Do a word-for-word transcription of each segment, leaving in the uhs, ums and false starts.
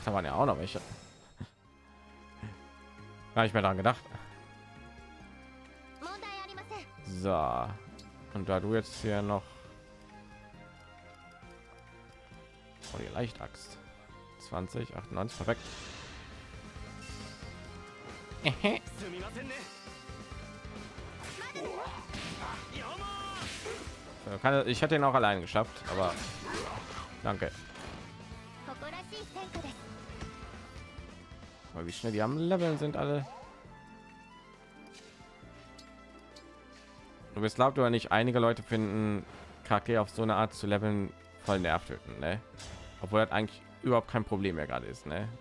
Ach, da waren ja auch noch welche. Habe ich mir daran gedacht. So. Und da du jetzt hier noch oh, die Leichtaxt zwanzig achtundneunzig perfekt. Ich hätte ihn auch allein geschafft, aber danke. Aber wie schnell die am Leveln sind alle. Du bist glaubt oder nicht, einige Leute finden Charaktere auf so eine Art zu leveln voll nervtöten, ne? Obwohl das eigentlich überhaupt kein Problem mehr gerade ist, ne?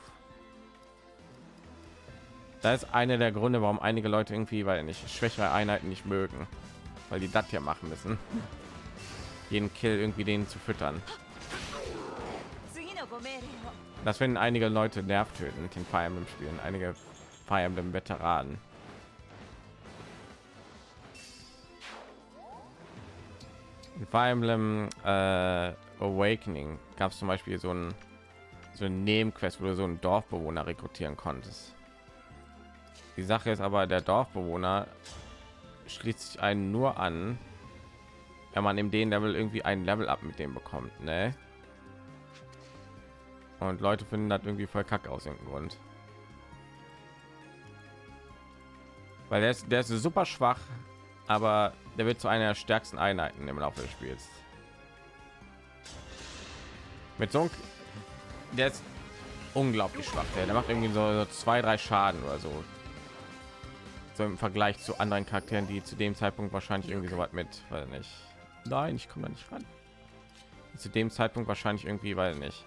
Da ist einer der Gründe, warum einige Leute irgendwie, weil nicht schwächere Einheiten nicht mögen, weil die das hier machen müssen, jeden Kill irgendwie denen zu füttern. Das finden einige Leute nervtötend in Fire Emblem Spielen, einige Fire Emblem Veteranen. In Fire Emblem äh, Awakening gab es zum Beispiel so ein so ein Nebenquest, wo du so einen Dorfbewohner rekrutieren konntest. Die Sache ist aber, der Dorfbewohner schließt sich einen nur an, wenn man in den Level irgendwie ein Level up mit dem bekommt, ne? Und Leute finden das irgendwie voll kacke aus irgendeinem Grund, weil der ist, der ist super schwach, aber der wird zu einer der stärksten Einheiten im Laufe des Spiels. Mit so einem, der ist unglaublich schwach, der, der macht irgendwie so, so zwei drei Schaden oder so. So im Vergleich zu anderen Charakteren, die zu dem Zeitpunkt wahrscheinlich irgendwie so was mit, weil nicht. Nein, ich komme da nicht ran. Zu dem Zeitpunkt wahrscheinlich irgendwie, weil nicht.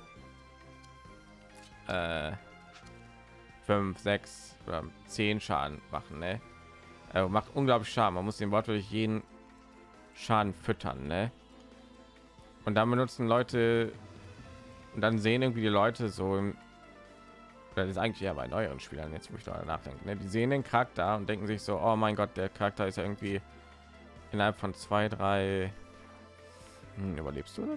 Äh, fünf, sechs oder zehn Schaden machen, ne? Er macht unglaublich Schaden. Man muss den wortwörtlich jeden Schaden füttern, ne? Und dann benutzen Leute und dann sehen irgendwie die Leute so im das ist eigentlich ja bei neueren Spielern, jetzt wo ich da nachdenken, ne? Die sehen den Charakter und denken sich so, oh mein Gott, der Charakter ist ja irgendwie innerhalb von zwei drei hm, überlebst du das?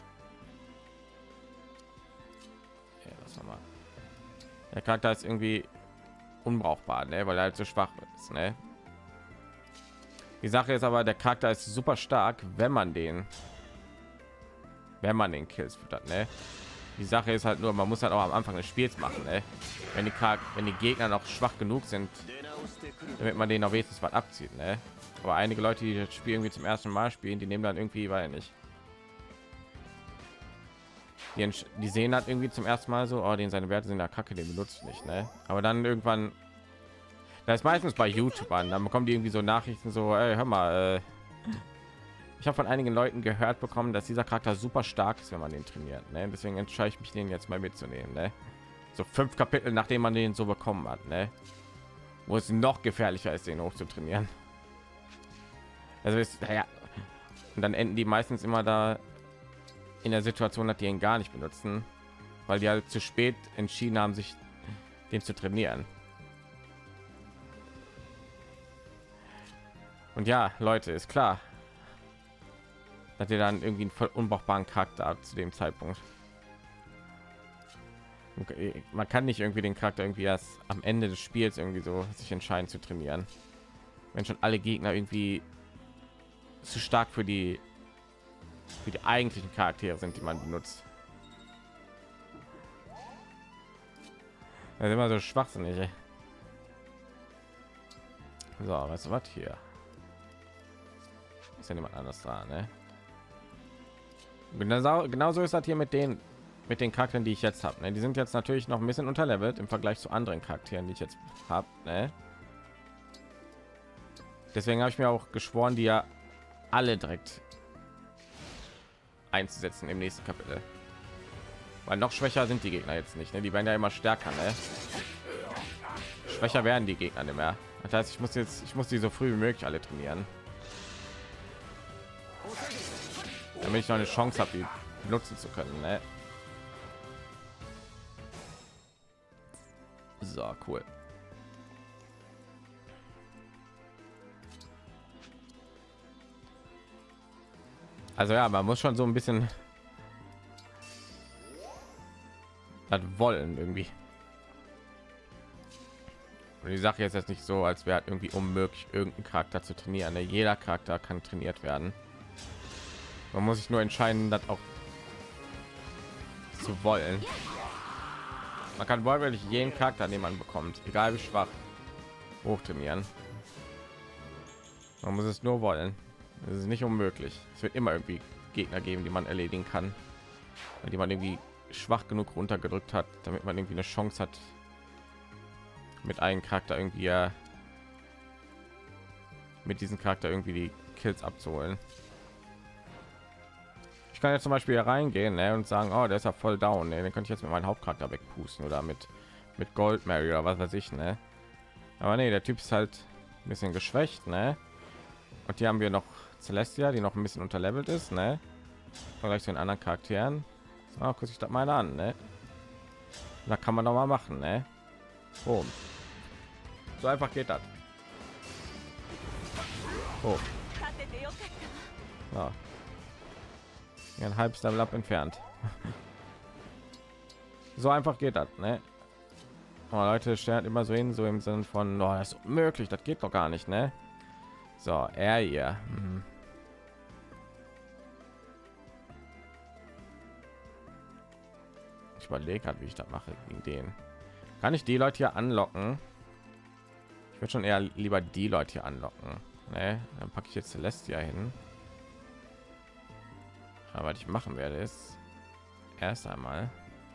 Ja, das noch mal. Der Charakter ist irgendwie unbrauchbar, ne? Weil er halt so schwach ist, ne? Die Sache ist aber, der Charakter ist super stark, wenn man den wenn man den Kills füttert, ne? Die Sache ist halt nur, man muss halt auch am Anfang des Spiels machen, ne? Wenn die Charakter, wenn die Gegner noch schwach genug sind, damit man denen auf wenigstens was abzieht, ne? Aber einige Leute, die das Spiel irgendwie zum ersten Mal spielen, die nehmen dann irgendwie, weil nicht die, die sehen halt irgendwie zum ersten Mal so, oh, den seine Werte sind da kacke, den benutzt nicht, ne? Aber dann irgendwann, das ist meistens bei YouTubern, dann bekommen die irgendwie so Nachrichten so, ey, hör mal, äh, ich habe von einigen Leuten gehört bekommen, dass dieser Charakter super stark ist, wenn man den trainiert, ne? Deswegen entscheide ich mich, den jetzt mal mitzunehmen, ne? So fünf Kapitel, nachdem man den so bekommen hat, ne? Wo es noch gefährlicher ist, den hoch zu trainieren. Also ist, naja, und dann enden die meistens immer da in der Situation, dass die ihn gar nicht benutzen, weil die halt zu spät entschieden haben, sich den zu trainieren. Und ja, Leute, ist klar, dass ihr dann irgendwie einen voll unbrauchbaren Charakter habt zu dem Zeitpunkt. Okay, man kann nicht irgendwie den Charakter irgendwie erst am Ende des Spiels irgendwie so sich entscheiden zu trainieren, wenn schon alle Gegner irgendwie zu stark für die für die eigentlichen Charaktere sind, die man benutzt. Das ist immer so schwachsinnig. Ey. So, weißt du was hier? Ist ja niemand anders da, ne? Genauso, genauso ist das hier mit den mit den Charakteren, die ich jetzt habe. Ne? Die sind jetzt natürlich noch ein bisschen unterlevelt im Vergleich zu anderen Charakteren, die ich jetzt habe. Ne? Deswegen habe ich mir auch geschworen, die ja alle direkt einzusetzen im nächsten Kapitel. Weil noch schwächer sind die Gegner jetzt nicht. Ne? Die werden ja immer stärker. Ne? Schwächer werden die Gegner nicht mehr. Das heißt, ich muss jetzt, ich muss die so früh wie möglich alle trainieren, damit ich noch eine Chance habe, die benutzen zu können. Ne? So, cool. Also ja, man muss schon so ein bisschen das wollen irgendwie. Und die Sache ist jetzt nicht so, als wäre irgendwie unmöglich, irgendeinen Charakter zu trainieren. Ne? Jeder Charakter kann trainiert werden. Man muss sich nur entscheiden, das auch zu wollen. Man kann wortwörtlich jeden Charakter, den man bekommt, egal wie schwach, hochtrainieren. Man muss es nur wollen. Es ist nicht unmöglich. Es wird immer irgendwie Gegner geben, die man erledigen kann, die man irgendwie schwach genug runtergedrückt hat, damit man irgendwie eine Chance hat, mit einem Charakter irgendwie äh, mit diesem Charakter irgendwie die Kills abzuholen. Ich kann jetzt zum Beispiel hier reingehen, ne, und sagen, oh, der ist ja voll down, ne, den könnte ich jetzt mit meinem Hauptcharakter wegpusten oder mit mit Gold Mary oder was weiß ich, ne. Aber nee, der Typ ist halt ein bisschen geschwächt, ne. Und hier haben wir noch Celestia, die noch ein bisschen unterlevelt ist, ne. Vielleicht zu den anderen Charakteren. So, guck ich das mal an, ne. Da kann man doch mal machen, ne. Oh. So einfach geht das. Oh. Ja. Ein halbes Level up entfernt. So einfach geht das, ne? Aber Leute stellen immer so hin, so im Sinne von, oh, das ist unmöglich, das geht doch gar nicht, ne? So, er hier. Mhm. Ich überlege gerade, wie ich das mache gegen den. Kann ich die Leute hier anlocken? Ich würde schon eher lieber die Leute hier anlocken. Ne? Dann packe ich jetzt Celestia hin. Aber was ich machen werde ist erst einmal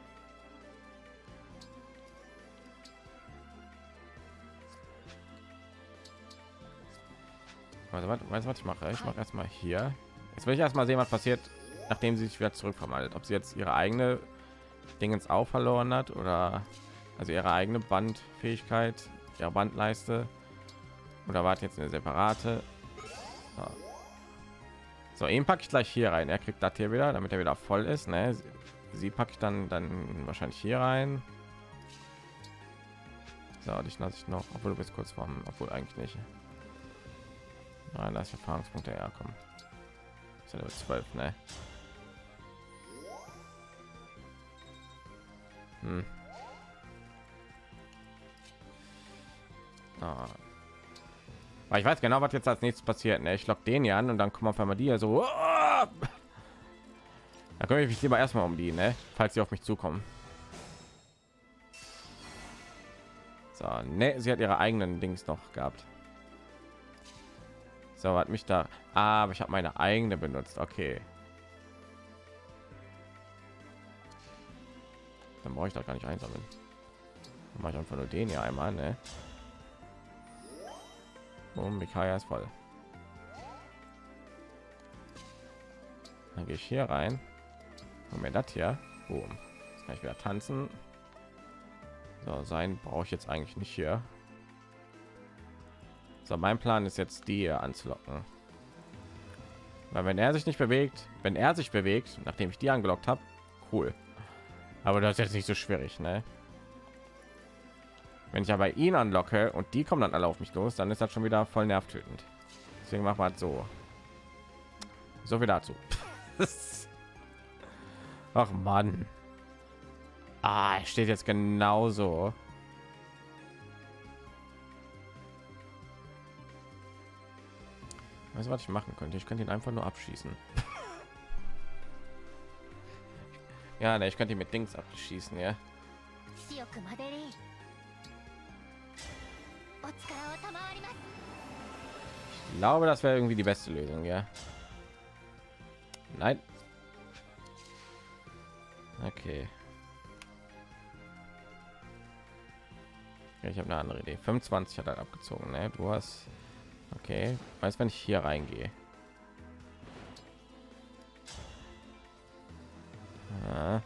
also, was, weißt du, was ich mache? Ich mache erstmal hier. Jetzt will ich erstmal sehen, was passiert, nachdem sie sich wieder zurückverwandelt. Ob sie jetzt ihre eigene Dingens auch verloren hat oder also ihre eigene Bandfähigkeit, ihre Bandleiste, oder war jetzt eine separate. So, so ihn packe ich gleich hier rein. Er kriegt das hier wieder, damit er wieder voll ist. Ne? Sie, sie packe ich dann dann wahrscheinlich hier rein. So, dich lasse ich noch, obwohl du bist kurz vorm, obwohl eigentlich nicht. Nein, das ist Erfahrungspunkte herkommen. Ist ja zwölf, ne? Hm. Ah. Aber ich weiß genau, was jetzt als nächstes passiert. Ne? Ich lock den hier an und dann kommen auf einmal die so. Da kümmere ich mich lieber erstmal um die, ne? Falls sie auf mich zukommen. So, ne, sie hat ihre eigenen Dings noch gehabt. So, hat mich da. Ah, aber ich habe meine eigene benutzt. Okay. Dann brauche ich da gar nicht einsammeln. Dann mache ich einfach nur den hier einmal, ne? Um Mikaya ist voll. Dann gehe ich hier rein und mir das hier. Boom. Jetzt kann ich wieder tanzen. So, sein brauche ich jetzt eigentlich nicht hier. So, mein Plan ist jetzt, die hier anzulocken. Weil wenn er sich nicht bewegt, wenn er sich bewegt, nachdem ich die angelockt habe, cool. Aber das ist jetzt nicht so schwierig, ne? Wenn ich aber ihn anlocke und die kommen dann alle auf mich los, dann ist das schon wieder voll nervtötend. Deswegen machen wir halt so. So viel dazu. Ach Mann. Ah, er steht jetzt genauso. Weißt du, was ich machen könnte? Ich könnte ihn einfach nur abschießen. Ja, ne, ich könnte ihn mit Dings abschießen, ja. Ich glaube, das wäre irgendwie die beste Lösung, ja. Nein. Okay. Ja, ich habe eine andere Idee. fünfundzwanzig hat er abgezogen, ne? Du hast. Okay. Weiß, wenn ich hier reingehe. Ah.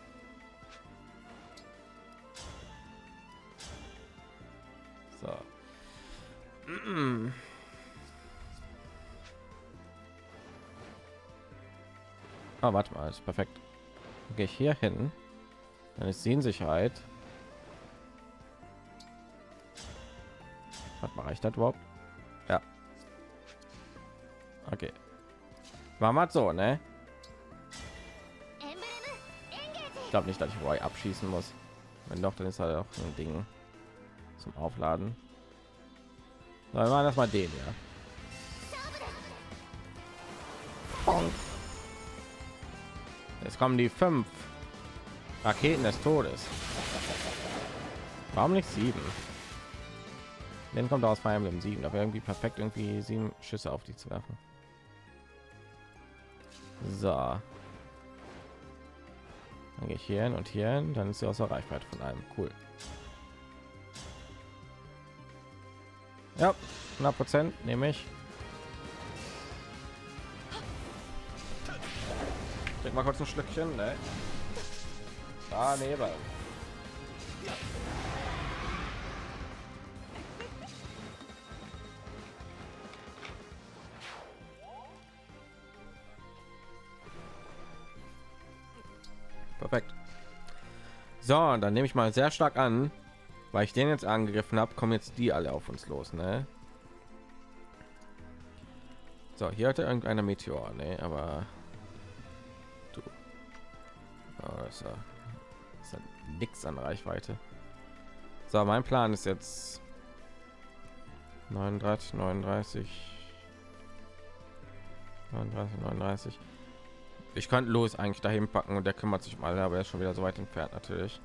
So. Oh, warte mal, ist perfekt. Gehe ich hier hin, dann ist sie in Sicherheit. Was mache ich das überhaupt? Ja. Okay. War mal so, ne? Ich glaube nicht, dass ich Roy abschießen muss. Wenn doch, dann ist halt auch ein Ding zum Aufladen. So, wir machen das mal den, ja. Jetzt kommen die fünf Raketen des Todes. Warum nicht sieben? Den kommt aus Fire Emblem sieben. Da wäre irgendwie perfekt, irgendwie sieben Schüsse auf die zu werfen. So. Dann gehe ich hier hin und hier hin. Dann ist sie außer Reichweite von einem. Cool. Ja, hundert Prozent nehme ich. Trink mal kurz ein Schlückchen, ne? Daneben. Perfekt. So, und dann nehme ich mal sehr stark an, weil ich den jetzt angegriffen habe, kommen jetzt die alle auf uns los, ne? So, hier hatte irgendeiner Meteor, ne? Aber du, oh, das ist, ja, das hat nichts an Reichweite. So, mein Plan ist jetzt neununddreißig, neununddreißig, neununddreißig, neununddreißig. Ich könnte los eigentlich dahin packen und der kümmert sich mal, aber er ist schon wieder so weit entfernt natürlich.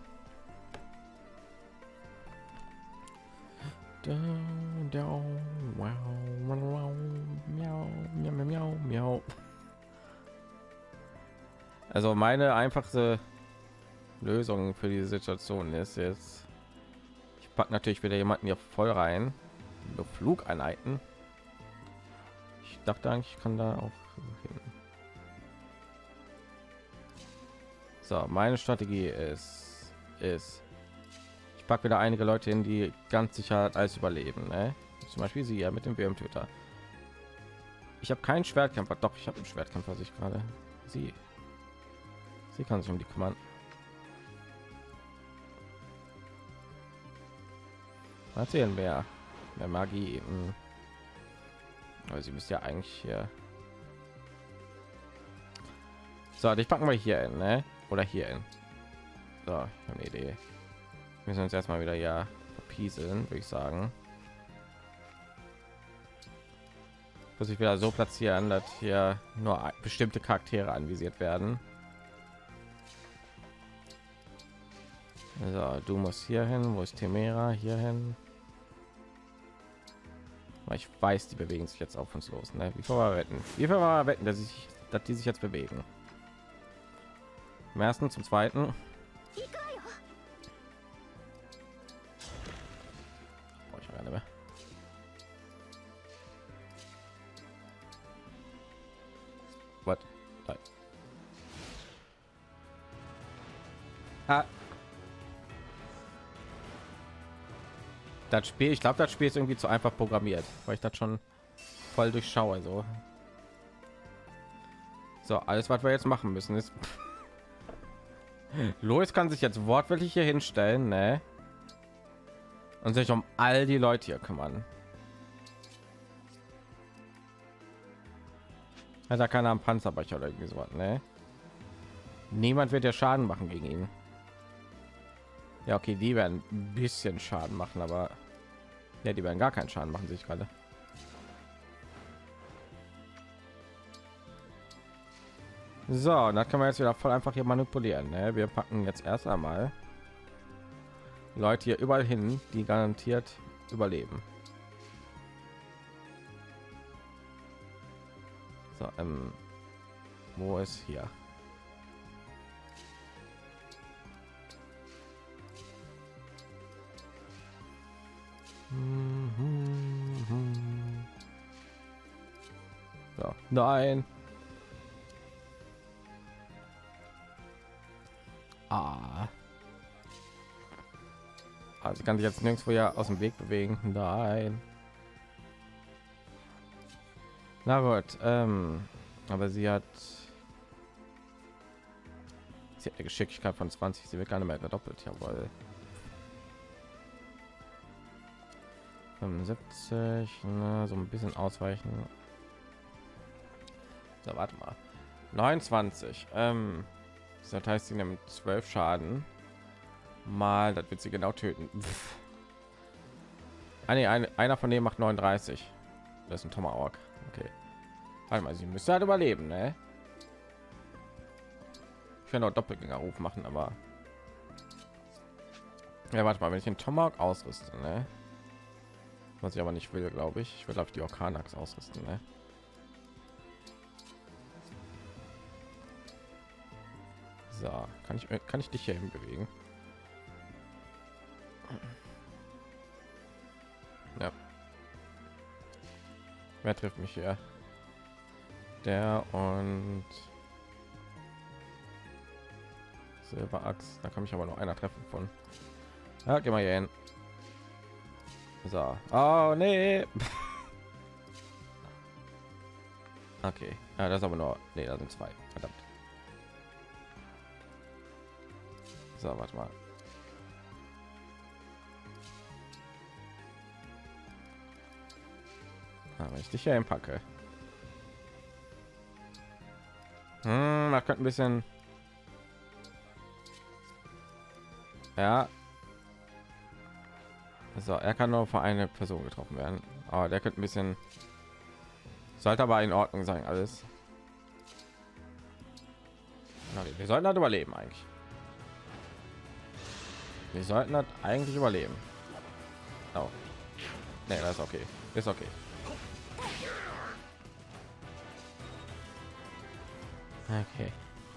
Also meine einfachste Lösung für diese Situation ist jetzt, ich packe natürlich wieder jemanden hier voll rein, nur Flugeinheiten. Ich dachte eigentlich, ich kann da auch hin. So, meine Strategie ist, ist ich packe wieder einige Leute hin, die ganz sicher als überleben, ne? Zum Beispiel sie ja mit dem Wärmtöter. Ich habe keinen Schwertkämpfer, doch ich habe einen Schwertkämpfer sich gerade. Sie, sie kann sich um die kümmern. Mal sehen, wer mehr Magie. Mh. Aber sie müsste ja eigentlich hier. So, ich packen wir hier hin, ne? Oder hier hin. So, ich habe eine Idee. Wir müssen uns erstmal wieder ja verpieseln, würde ich sagen. Muss ich wieder so platzieren, dass hier nur bestimmte Charaktere anvisiert werden. So, du musst hier hin. Wo ist Temera? Hier hin. Aber ich weiß, die bewegen sich jetzt auf uns los. Ne? Wie viel wir wetten? Wie viel wir wetten, dass ich, dass die sich jetzt bewegen? Im ersten, zum zweiten. Brauche ich gar nicht mehr. What? Ah. Das Spiel, ich glaube, das Spiel ist irgendwie zu einfach programmiert, weil ich das schon voll durchschaue. So, so alles, was wir jetzt machen müssen, ist Lois kann sich jetzt wortwörtlich hier hinstellen, ne? Und sich um all die Leute hier kümmern. Hat er keiner am Panzerbrecher oder irgendwie so, ne? Niemand wird ja Schaden machen gegen ihn. Ja, okay, die werden ein bisschen Schaden machen, aber ja, die werden gar keinen Schaden machen, sich gerade. So, und das kann man jetzt wieder voll einfach hier manipulieren, ne? Wir packen jetzt erst einmal Leute hier überall hin, die garantiert überleben. So, ähm, wo ist hier? So, nein. Ah. Also kann sich jetzt nirgendwo ja aus dem Weg bewegen. Nein. Na gut, ähm, aber sie hat sie hat eine Geschicklichkeit von zwanzig. Sie wird gar nicht mehr gedoppelt. Jawohl. fünfundsiebzig, na, so ein bisschen ausweichen. So, warte mal. neunundzwanzig. Ähm, Das heißt, sie nimmt zwölf Schaden. Mal, das wird sie genau töten. Pff. Ah, nee, eine, einer von denen macht neununddreißig. Das ist ein Tomahawk. Okay. Warte mal, sie müsste halt überleben, ne? Ich kann auch Doppelgängerruf machen, aber ja, warte mal, wenn ich den Tomahawk ausrüste, ne? Was ich aber nicht will, glaube ich. Ich will auf die Orkanax ausrüsten, ne? So, kann ich kann ich dich hier hin bewegen? Ja. Wer trifft mich hier? Der und Silberachs. Da kann mich aber nur einer treffen von. Ja, geh mal hier hin. So. Oh nee. Okay. Ja, das ist aber nur. Nee, da sind zwei. Verdammt. So, warte mal. Ah, wenn ich dich hier einpacke. Hm, man könnte ein bisschen. Ja. So, er kann nur für eine Person getroffen werden. Aber der könnte ein bisschen. Sollte aber in Ordnung sein, alles. Na, wir sollten das überleben eigentlich. Wir sollten das eigentlich überleben. Oh. Nee, das ist okay. Ist okay. Okay.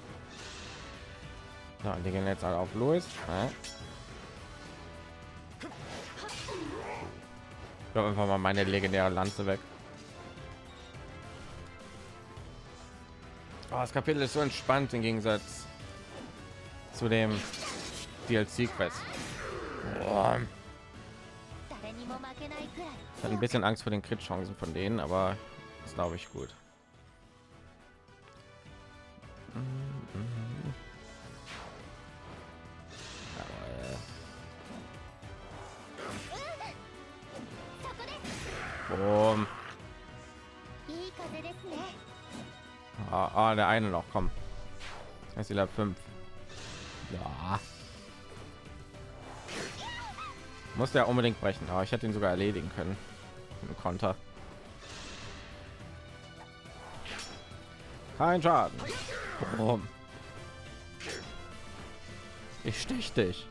So, die gehen jetzt alle auf Louis. Ja. Ich hab einfach mal meine legendäre Lanze weg. Oh, das Kapitel ist so entspannt im Gegensatz zu dem D L C-Quest. Oh. Ich hatte ein bisschen Angst vor den Crit-Chancen von denen, aber das glaube ich gut. Boom. Ah, ah, der eine noch, komm. Das ist wieder fünf. Ja. Muss der unbedingt brechen, aber ich hätte ihn sogar erledigen können. Im Konter. Kein Schaden. Boom. Ich stich dich.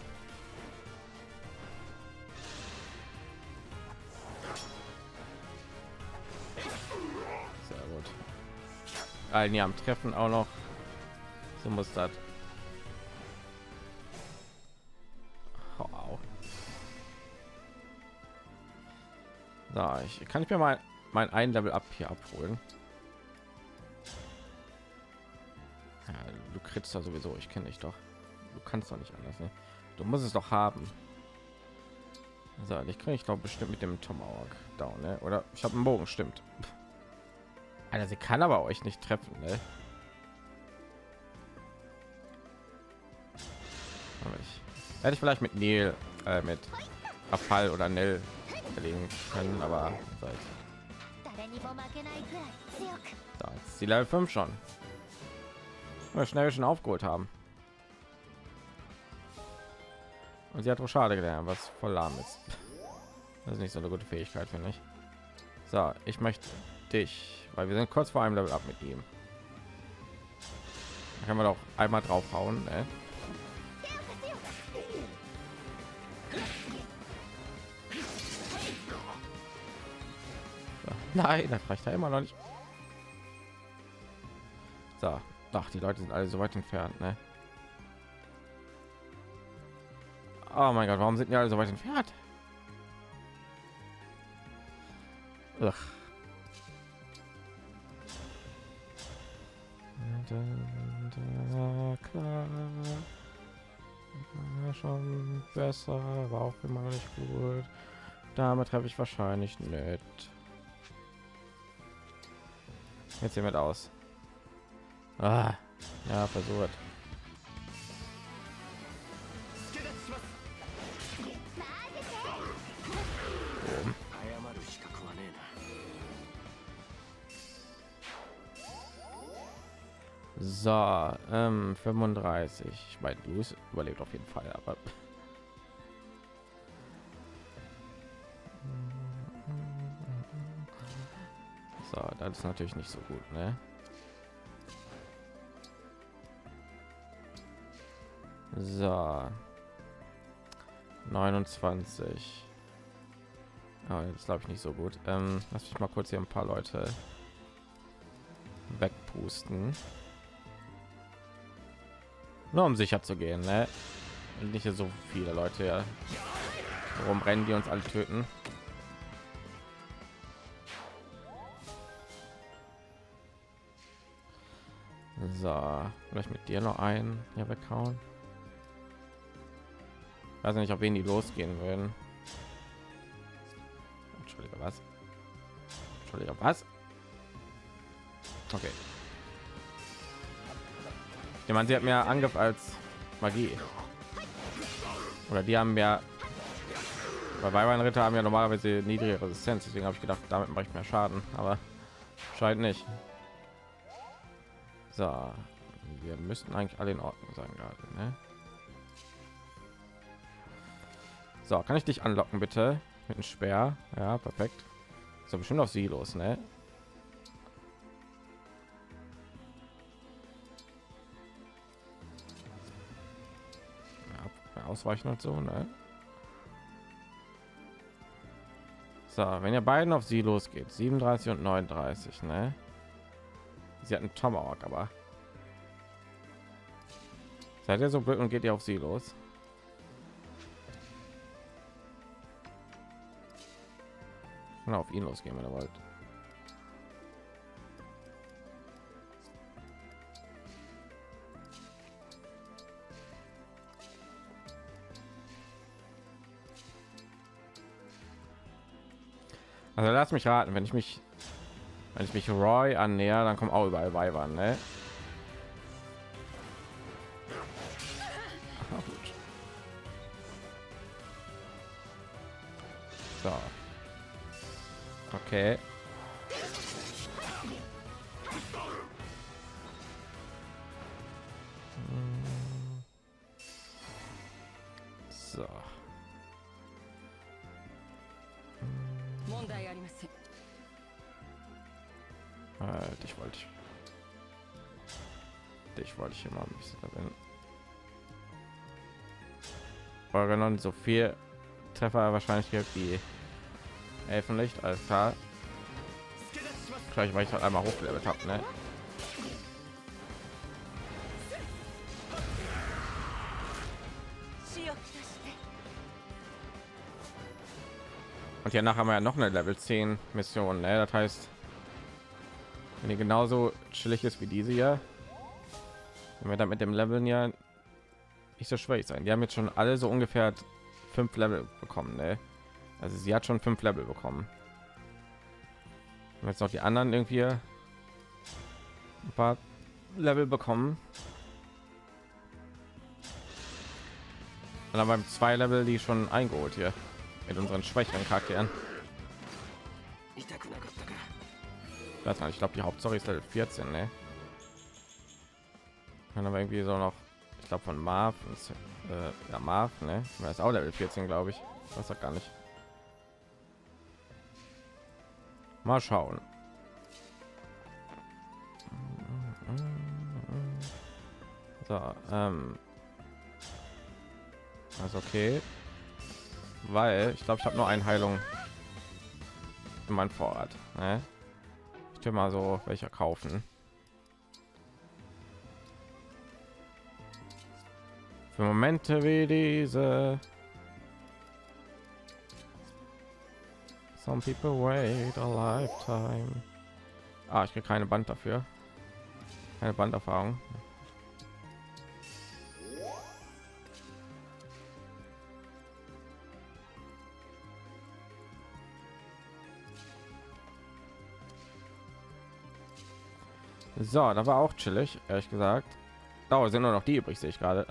Sehr gut. Allen am Treffen auch noch. So muss das. Wow. So, ich kann ich mir mal mein ein Level ab hier abholen. Ja, du kriegst da sowieso, ich kenne dich doch. Du kannst doch nicht anders, ne? Du musst es doch haben. So, ich kriege ich glaube bestimmt mit dem Tomahawk down, ne? Oder ich habe einen Bogen, stimmt. Alter, sie kann aber euch nicht treffen, ne? Aber ich hätte ich vielleicht mit Neil, äh, mit Abfall oder Nell erlegen können, aber seit da ist die Level fünf schon. Wir schnell schon aufgeholt haben. Und sie hat auch schade gelernt, was voll lahm ist. Das ist nicht so eine gute Fähigkeit, finde ich. So, ich möchte dich, weil wir sind kurz vor einem Level ab mit ihm. Da können wir doch einmal draufhauen, ne? So. Nein, das reicht ja immer noch nicht. So, ach, die Leute sind alle so weit entfernt, ne? Oh mein Gott, warum sind die alle so weit entfernt? Ugh. Klar. Schon besser, aber auch immer noch nicht gut. Damit treffe ich wahrscheinlich nicht. Jetzt hiermit aus. Ah, ja, versucht. So, ähm, fünfunddreißig. Ich meine, Luis überlebt auf jeden Fall, aber so, das ist natürlich nicht so gut, ne? So, neunundzwanzig. Oh, das glaube ich nicht so gut. Ähm, lass mich mal kurz hier ein paar Leute wegpusten, nur um sicher zu gehen, ne? Und nicht so viele Leute ja rumrennen, die uns alle töten. So, vielleicht mit dir noch ein hier weghauen. Weiß nicht, ob wir in die losgehen würden. Entschuldige, was? Entschuldige, was? Okay. Ich meine, sie hat mehr Angriff als Magie. Oder die haben ja bei Weiber Ritter haben ja normalerweise niedrige Resistenz, deswegen habe ich gedacht, damit mache ich mehr Schaden, aber scheint nicht. So, wir müssten eigentlich alle in Ordnung sein gerade, ne? So, kann ich dich anlocken bitte mit einem Speer? Ja, perfekt. So, bestimmt auf sie los, ne? Ja, ausweichen und so, ne? So, wenn ihr beiden auf sie losgeht, siebenunddreißig und neununddreißig, ne? Sie hat einen Tomahawk, aber seid ihr so blöd und geht ihr auf sie los? Oder auf ihn losgehen, wenn ihr wollt. Also lass mich raten, wenn ich mich wenn ich mich Roy annäher, dann kommen auch überall Weibern, ne? Ah, gut. So. Okay. So. Äh, dich wollte ich. Dich wollte ich hier mal ein bisschen erwähnen. Vorgenommen so viel Treffer wahrscheinlich gibt wie Elfenlicht, alles klar. Gleich, weil ich halt einmal hochgelevelt habe, ne? Und hier nachher haben wir ja noch eine Level zehn Mission, ne? Das heißt, wenn die genauso chillig ist wie diese hier, wenn wir dann mit dem Leveln ja nicht so schwierig sein. Die haben jetzt schon alle so ungefähr fünf Level bekommen, ne? Also sie hat schon fünf Level bekommen. Und jetzt noch die anderen irgendwie ein paar Level bekommen. Und dann beim zwei Level die schon eingeholt hier mit unseren schwächeren Charakteren. Das ich glaube die Hauptstory ist Level vierzehn, ne? Dann aber irgendwie so noch, ich glaube von Marv und äh, ja, Marv, ne? Das ist auch Level vierzehn, glaube ich. Das sagt gar nicht. Mal schauen. So, ähm, also okay, weil ich glaube, ich habe nur eine Heilung in meinem Vorrat. Ne? Ich will mal so welche kaufen. Für Momente wie diese. Some people wait a lifetime. Ah, ich kriege keine Band dafür. Keine Banderfahrung. So, da war auch chillig, ehrlich gesagt. Da sind nur noch die übrig, sehe ich gerade.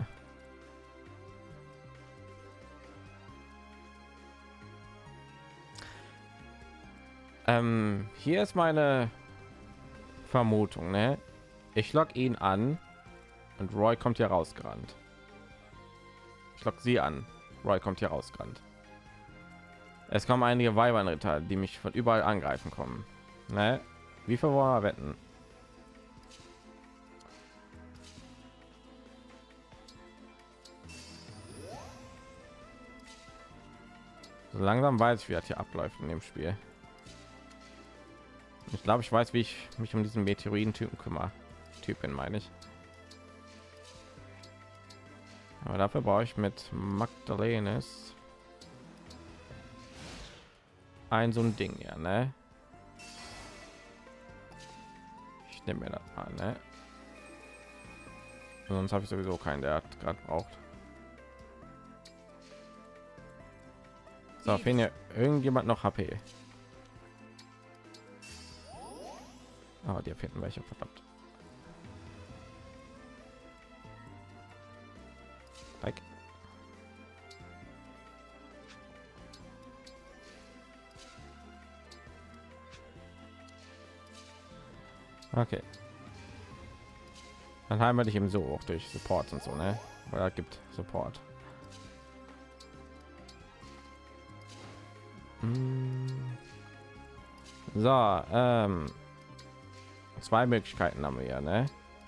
Ähm, hier ist meine Vermutung, ne? Ich lock ihn an und Roy kommt hier rausgerannt. Ich lock sie an. Roy kommt hier rausgerannt. Es kommen einige Weibernritter, die mich von überall angreifen kommen. Ne? Wie viel wollen wir wetten? So langsam weiß ich, wie das hier abläuft in dem Spiel. Ich glaube, ich weiß, wie ich mich um diesen Meteoriten-Typen kümmere. Typin meine ich. Aber dafür brauche ich mit Magdalenes ein so ein Ding, ja, ne? Ich nehme mir das mal, ne? Sonst habe ich sowieso keinen, der hat gerade braucht. So, fehlen hier irgendjemand noch H P? Oh, die finden welche, verdammt. Like. Okay. Dann haben wir dich eben so auch durch Support und so, ne? Oder gibt Support. Hm. So, ähm, zwei Möglichkeiten haben wir ja, ne?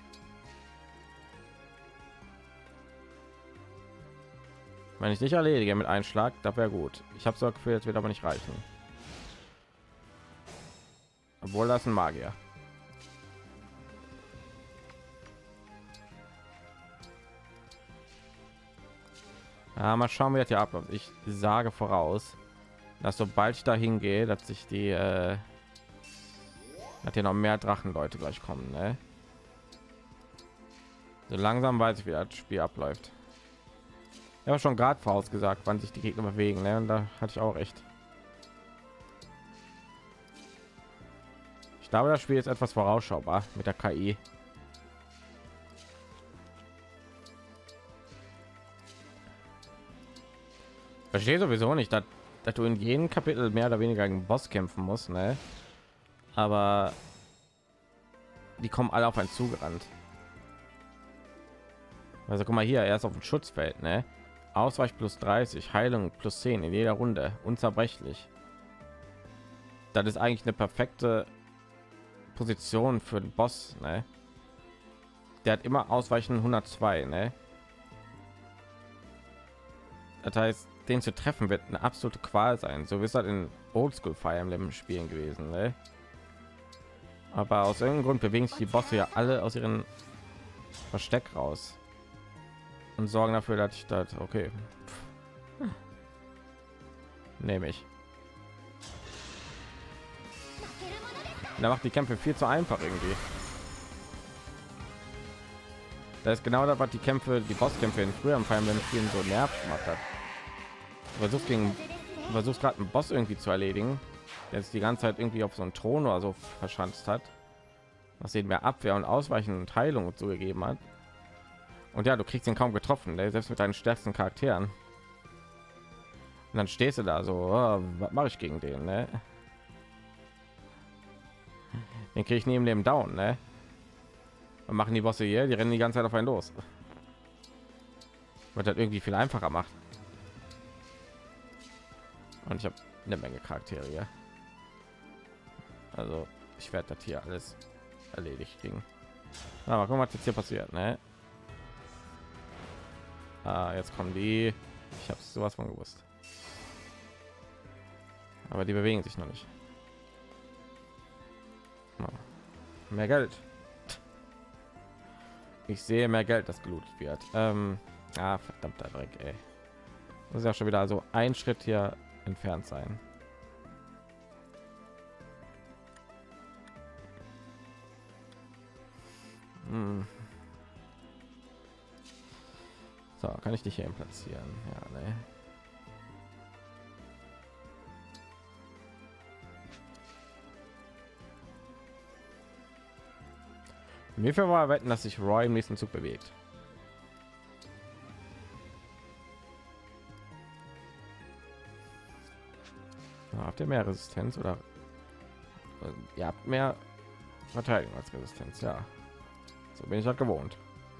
Wenn ich nicht erledige mit einem Schlag, das wäre gut. Ich habe so Gefühl, jetzt wird aber nicht reichen. Obwohl das ein Magier. Ja, mal schauen, wie das hier abläuft. Ich sage voraus, dass sobald ich dahin gehe, dass sich die, äh, dass hier noch mehr Drachenleute gleich kommen, ne? So langsam weiß ich, wie das Spiel abläuft. Ich habe schon gerade vorausgesagt, wann sich die Gegner bewegen, ne? Und da hatte ich auch recht. Ich glaube, das Spiel ist etwas vorausschaubar mit der K I. Verstehe sowieso nicht, dass, dass du in jedem Kapitel mehr oder weniger gegen Boss kämpfen musst, ne? Aber die kommen alle auf einen zugerannt. Also guck mal hier, erst auf dem Schutzfeld, ne? Ausweich plus dreißig, Heilung plus zehn in jeder Runde, unzerbrechlich. Das ist eigentlich eine perfekte Position für den Boss, ne? Der hat immer Ausweichen hundertzwei, ne? Das heißt, den zu treffen wird eine absolute Qual sein, so wie es halt in Oldschool Fire Emblem Spielen gewesen, ne? Aber aus irgendeinem Grund bewegen sich die Bosse ja alle aus ihren Versteck raus und sorgen dafür, dass ich das okay nehme ich. Da macht die Kämpfe viel zu einfach irgendwie. Das ist genau das, was die Kämpfe, die Bosskämpfe in früheren Fire Emblem Spielen so nervt gemacht hat. Du versuchst gegen, du versuchst gerade einen Boss irgendwie zu erledigen, der sich die ganze Zeit irgendwie auf so einen Thron oder so verschanzt hat, was sehen mehr Abwehr und Ausweichen und Heilung und so gegeben hat. Und ja, du kriegst ihn kaum getroffen, ne? Selbst mit deinen stärksten Charakteren. Und dann stehst du da so, oh, was mache ich gegen den, ne? Den kriege ich neben dem Down, ne? Und machen die Bosse hier, die rennen die ganze Zeit auf einen los. Was das irgendwie viel einfacher macht. Und ich habe eine Menge Charaktere hier. Also ich werde das hier alles erledigt kriegen. Aber guck mal, was jetzt hier passiert, ne? Ah, jetzt kommen die. Ich habe sowas von gewusst. Aber die bewegen sich noch nicht. Oh, mehr Geld. Ich sehe mehr Geld, das gelootet wird. Ähm, ah, verdammter Dreck, ey. Muss ja schon wieder so ein Schritt hier entfernt sein. Hm. So, kann ich dich hier platzieren? Ja, ne. Wie viel war wetten, dass sich Roy im nächsten Zug bewegt? Habt ihr mehr Resistenz oder ihr habt mehr Verteidigung als Resistenz? Ja. So bin ich halt gewohnt.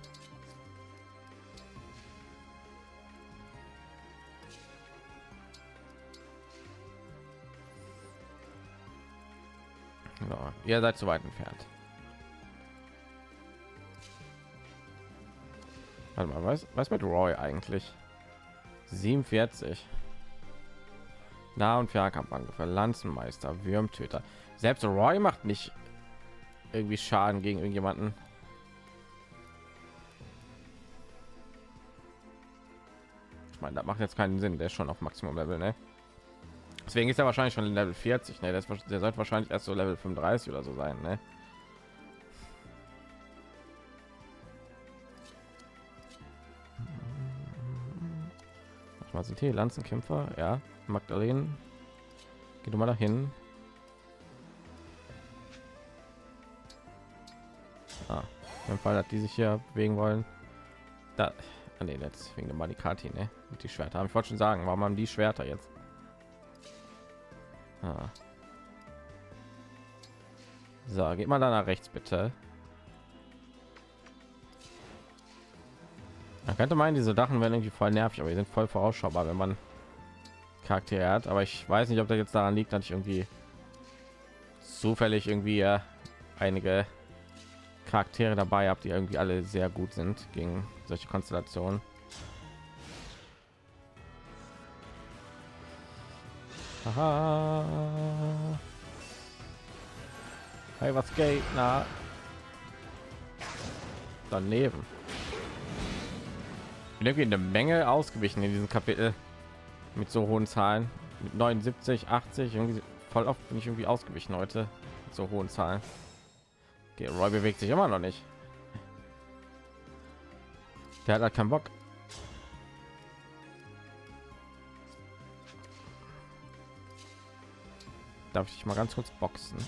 Ja, ihr seid zu weit entfernt. Warte mal, was, was mit Roy eigentlich? siebenundvierzig. Nah- und Fernkampfangriff, Lanzenmeister, Würmtöter. Selbst Roy macht nicht irgendwie Schaden gegen irgendjemanden. Ich meine, das macht jetzt keinen Sinn. Der ist schon auf Maximum Level, ne? Deswegen ist er wahrscheinlich schon Level vierzig, ne? Der, ist, der sollte wahrscheinlich erst so Level fünfunddreißig oder so sein, ne? Was sind hier Lanzenkämpfer? Ja, Magdalene, geh du mal dahin. Ah, im Fall, dass die sich hier bewegen wollen. Da, ah, nee, jetzt wegen der Manikati, ne? Mit die Schwerter haben. Ich wollte schon sagen, warum haben die Schwerter jetzt? Ah. So, geht mal da nach rechts, bitte. Man könnte meinen, diese Sachen werden irgendwie voll nervig, aber die sind voll vorausschaubar, wenn man Charaktere hat. Aber ich weiß nicht, ob das jetzt daran liegt, dass ich irgendwie zufällig irgendwie äh, einige Charaktere dabei habe, die irgendwie alle sehr gut sind gegen solche Konstellationen. Aha. Hey, was geht? Na, daneben. Bin irgendwie eine Menge ausgewichen in diesem Kapitel mit so hohen Zahlen, mit neunundsiebzig, achtzig, irgendwie voll oft bin ich irgendwie ausgewichen heute mit so hohen Zahlen. Okay, Roy bewegt sich immer noch nicht. Der hat halt keinen Bock. Darf ich mal ganz kurz boxen?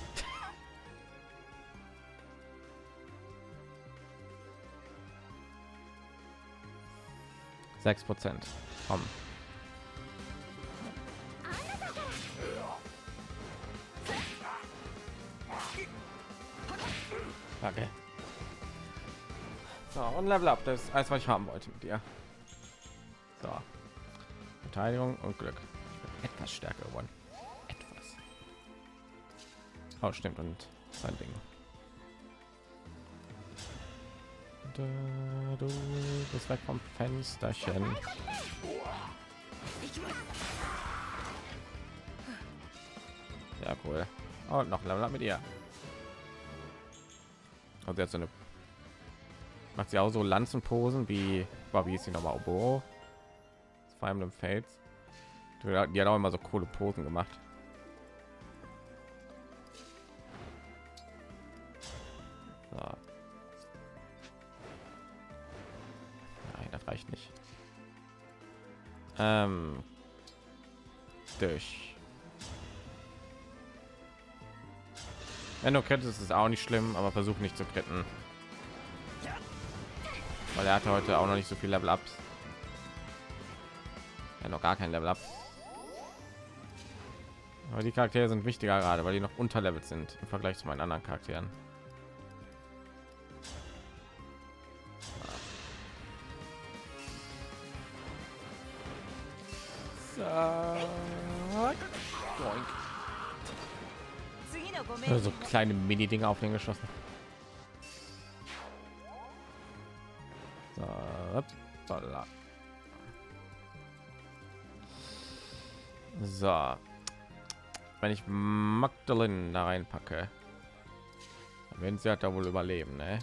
sechs Prozent. Komm. Okay. So, und Level Up, das ist alles, was ich haben wollte mit dir. So. Verteidigung und Glück. Ich bin etwas stärker geworden. Etwas. Oh, stimmt, und sein Ding. Du bist weg vom Fensterchen. Ja, cool. Und noch Level Up mit ihr. Und jetzt so eine macht sie auch so Lanzenposen wie war wie ist sie nochmal Oboro? Vor allem im Feld. Die hat auch immer so coole Posen gemacht. So. Nein, das reicht nicht. Ähm, durch. Wenn du krittest, ist es auch nicht schlimm, aber versuch nicht zu kritten. Weil er hatte heute auch noch nicht so viel Level Ups. Ja, noch gar kein Level Up. Aber die Charaktere sind wichtiger gerade, weil die noch unterlevelt sind im Vergleich zu meinen anderen Charakteren. So. Also kleine Mini-Dinge auf den geschossen. So. So. Wenn ich Magdalene da reinpacke, wenn sie hat da wohl überleben, ne?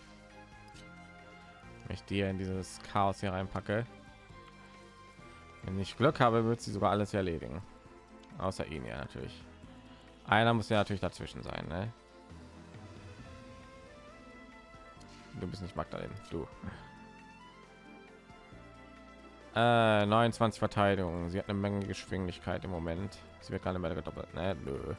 Wenn ich die in dieses Chaos hier reinpacke, wenn ich Glück habe, wird sie sogar alles erledigen, außer ihn ja natürlich. Einer muss ja natürlich dazwischen sein, ne? Du bist nicht Magdalene, du. Äh, neunundzwanzig Verteidigung. Sie hat eine Menge Geschwindigkeit im Moment. Sie wird gar nicht mehr gedoppelt, ne? Nö.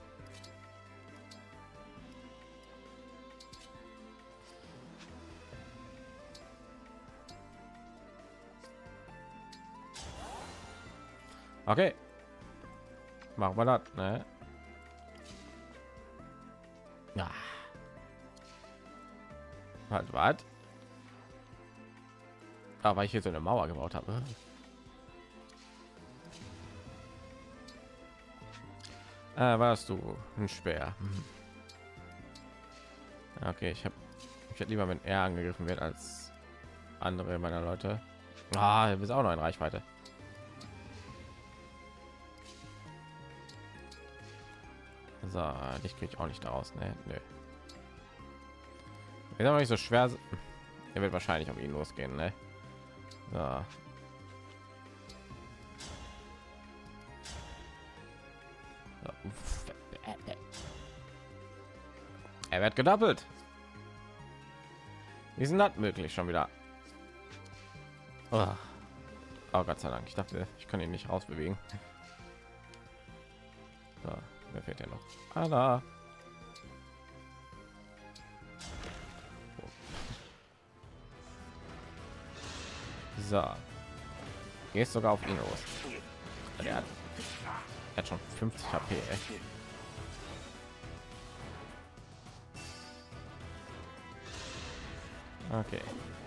Okay. Machen wir das, ne? Ja. Halt, was? Ah, weil ich hier so eine Mauer gebaut habe. Äh, warst du ein Speer? Hm. Okay, ich habe ich hätte lieber, wenn er angegriffen wird, als andere meiner Leute. Ah, du bist auch noch in Reichweite. So, dich kriege ich auch nicht daraus, ne? Nö. Ist aber nicht so schwer. Er wird wahrscheinlich auf ihn losgehen, ne? So. So. Er wird gedoppelt. Wie ist denn das möglich schon wieder? Oh. Oh Gott sei Dank. Ich dachte, ich kann ihn nicht rausbewegen. So, wer fehlt ja noch? Ah, da. So. Gehst sogar auf ihn los. Der hat, er hat schon fünfzig H P. Ey. Okay.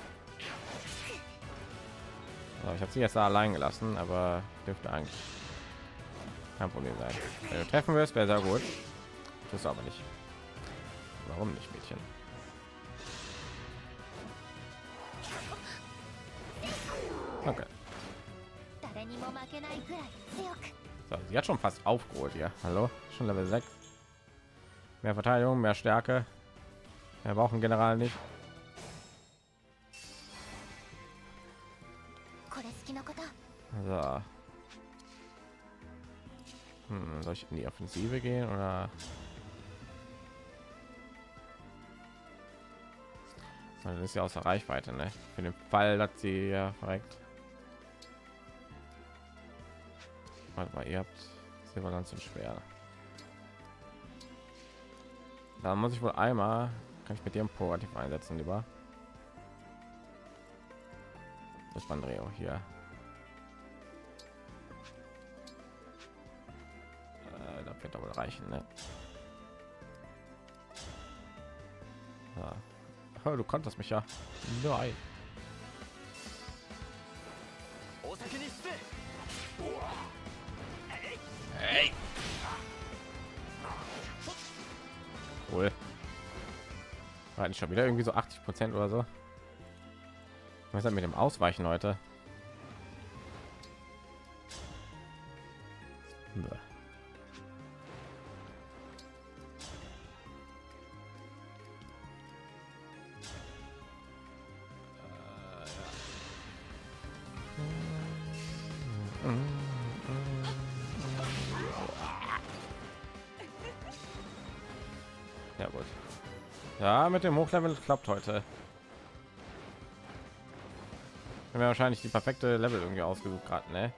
So, ich habe sie jetzt da allein gelassen, aber dürfte eigentlich kein Problem sein. Wenn du treffen wirst, wäre sehr gut. Das ist aber nicht. Warum nicht, Mädchen? Okay. So, sie hat schon fast aufgeholt hier. Hallo, schon Level sechs. Mehr Verteidigung, mehr Stärke. Wir brauchen General nicht. So. Hm, soll ich in die Offensive gehen oder? Das ist ja außer Reichweite, ne? Für den Fall, dass sie ja verreckt. Warte mal, ihr habt Silberlanz und schwer. Da muss ich wohl einmal, kann ich mit dem Proaktiv einsetzen, lieber. Das war Andreo hier. Äh, das wird aber reichen, ne? Ja. Oh, du konntest mich ja. Nein. Hey. Cool. War nicht schon wieder irgendwie so achtzig Prozent oder so. Was ist mit dem Ausweichen heute? Bäh. Ja gut. Ja, mit dem Hochlevel klappt heute. Wir wahrscheinlich die perfekte Level irgendwie ausgesucht gerade, ne?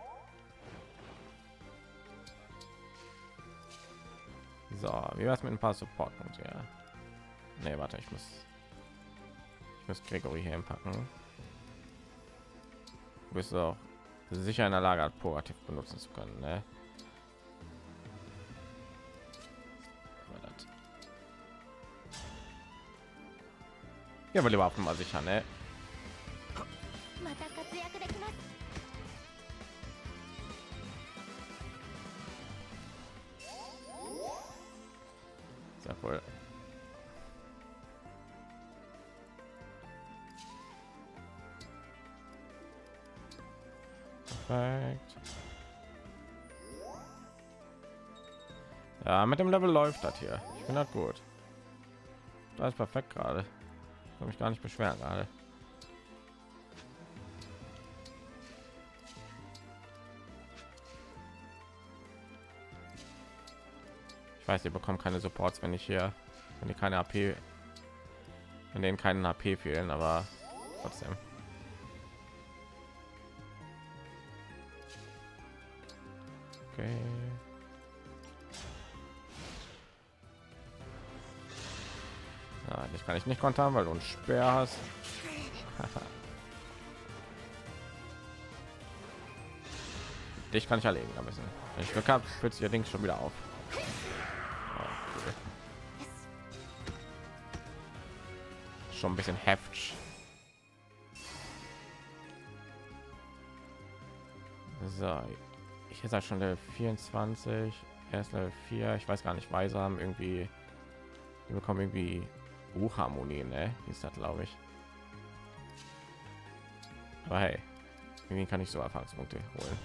So, wie war es mit ein paar Support Punkte? Ja. Nee, warte, ich muss ich muss Gregory hier packen. Du bist auch sicher in der Lage, proaktiv benutzen zu können, ne? Ja, weil überhaupt mal sicher, ne? Sehr cool. Perfekt. Ja, mit dem Level läuft das hier. Ich finde das gut. Das ist perfekt gerade. Kann mich gar nicht beschweren gerade. Ich weiß, ihr bekommt keine Supports, wenn ich hier, wenn die keine A P, wenn denen keinen A P fehlen, aber trotzdem. Okay. Ja, das kann ich nicht kontern, weil du einen Speer hast. Dich kann ich erlegen ein bisschen. Wenn ich Glück habe, fühlt sich ihr Ding schon wieder auf. Oh, cool. schon ein bisschen heftig. So, ich ist halt schon Level vierundzwanzig, erst Level vier. Ich weiß gar nicht, Weise haben irgendwie, die bekommen irgendwie Buchharmonie, ne? Ist das, glaube ich. Aber hey, irgendwie kann ich so Erfahrungspunkte holen.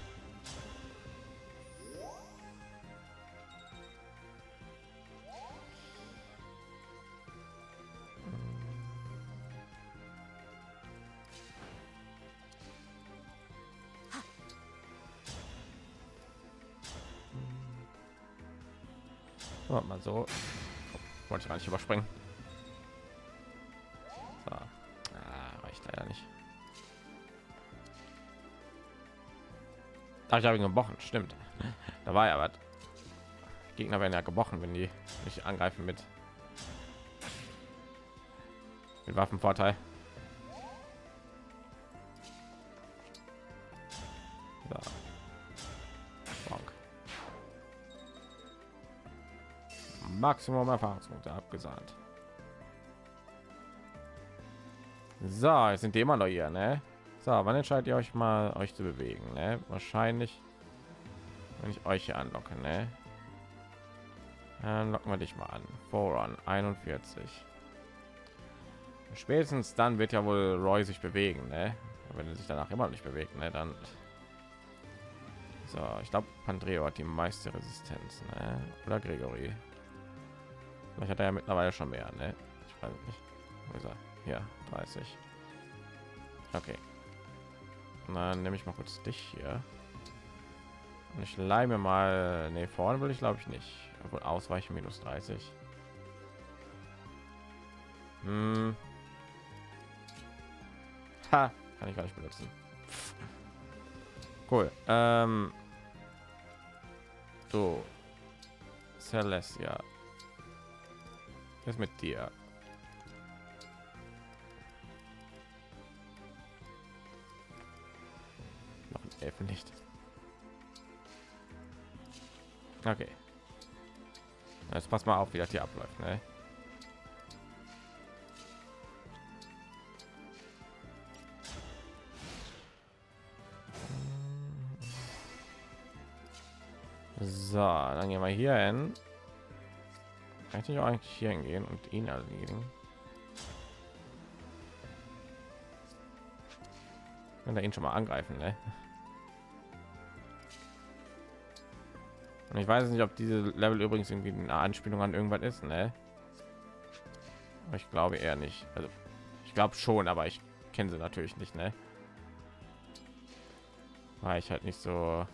Oh, mal so. Oh, wollte ich gar nicht überspringen. So. Ah, reicht leider nicht. Ach, ich habe ihn gebrochen, stimmt. Da war ja was. Gegner werden ja gebrochen, wenn die mich angreifen mit, mit Waffenvorteil. So. Bonk. Maximum Erfahrungspunkte abgesahnt. So, jetzt sind die immer noch hier, ne? So, wann entscheidet ihr euch mal, euch zu bewegen, ne? Wahrscheinlich, wenn ich euch hier anlocke, ne? Dann locken wir dich mal an. Voran einundvierzig. Spätestens dann wird ja wohl Roy sich bewegen, ne? Wenn er sich danach immer noch nicht bewegt, ne? Dann so, ich glaube, Pandreo hat die meiste Resistenz, ne? Oder Gregory. Vielleicht hat er ja mittlerweile schon mehr, ne? Ich weiß nicht. Wo ist er? Ja, dreißig. Okay. Und dann nehme ich mal kurz dich hier. Und ich leih mir mal, ne, vorne will ich glaube ich nicht. Obwohl ausweichen minus dreißig. Hm. Ha, kann ich gar nicht benutzen. Cool. Ähm. So. Celestia. Was ist mit dir? Noch ein Elfenlicht. Okay. Jetzt pass mal auf, wie das hier abläuft, ne? So, dann gehen wir hier hin. Kann ich auch eigentlich hier hingehen und ihn erledigen? Wenn er ihn schon mal angreifen, ne? Und ich weiß nicht, ob diese Level übrigens irgendwie eine Anspielung an irgendwas ist, ne? Aber ich glaube eher nicht. Also ich glaube schon, aber ich kenne sie natürlich nicht, ne? Weil ich halt nicht so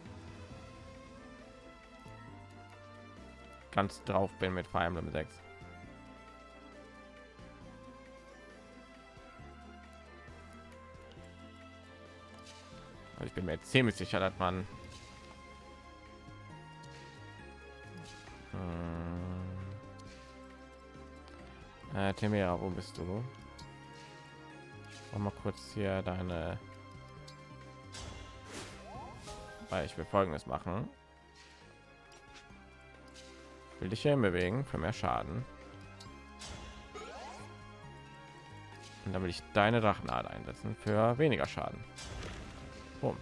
ganz drauf bin mit Fire Emblem sechs. Also ich bin mir ziemlich sicher, dass man Äh, Temera, wo bist du? Ich mal kurz hier deine, weil ich will Folgendes machen. Ich will dich hier bewegen für mehr Schaden. Und dann will ich deine Drachenart einsetzen für weniger Schaden. Boom.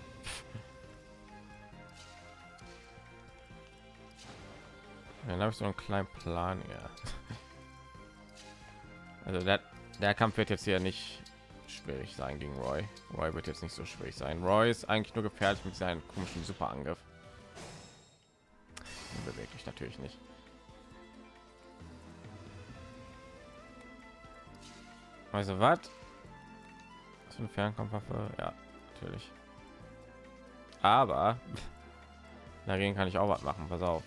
Dann habe ich so einen kleinen Plan hier. Also der, der Kampf wird jetzt hier nicht schwierig sein gegen Roy. Roy wird jetzt nicht so schwierig sein. Roy ist eigentlich nur gefährlich mit seinem komischen Superangriff. Bewegt mich natürlich nicht. Also was? Was für eine Fernkampfwaffe? Ja, natürlich. Aber dagegen kann ich auch was machen. Pass auf.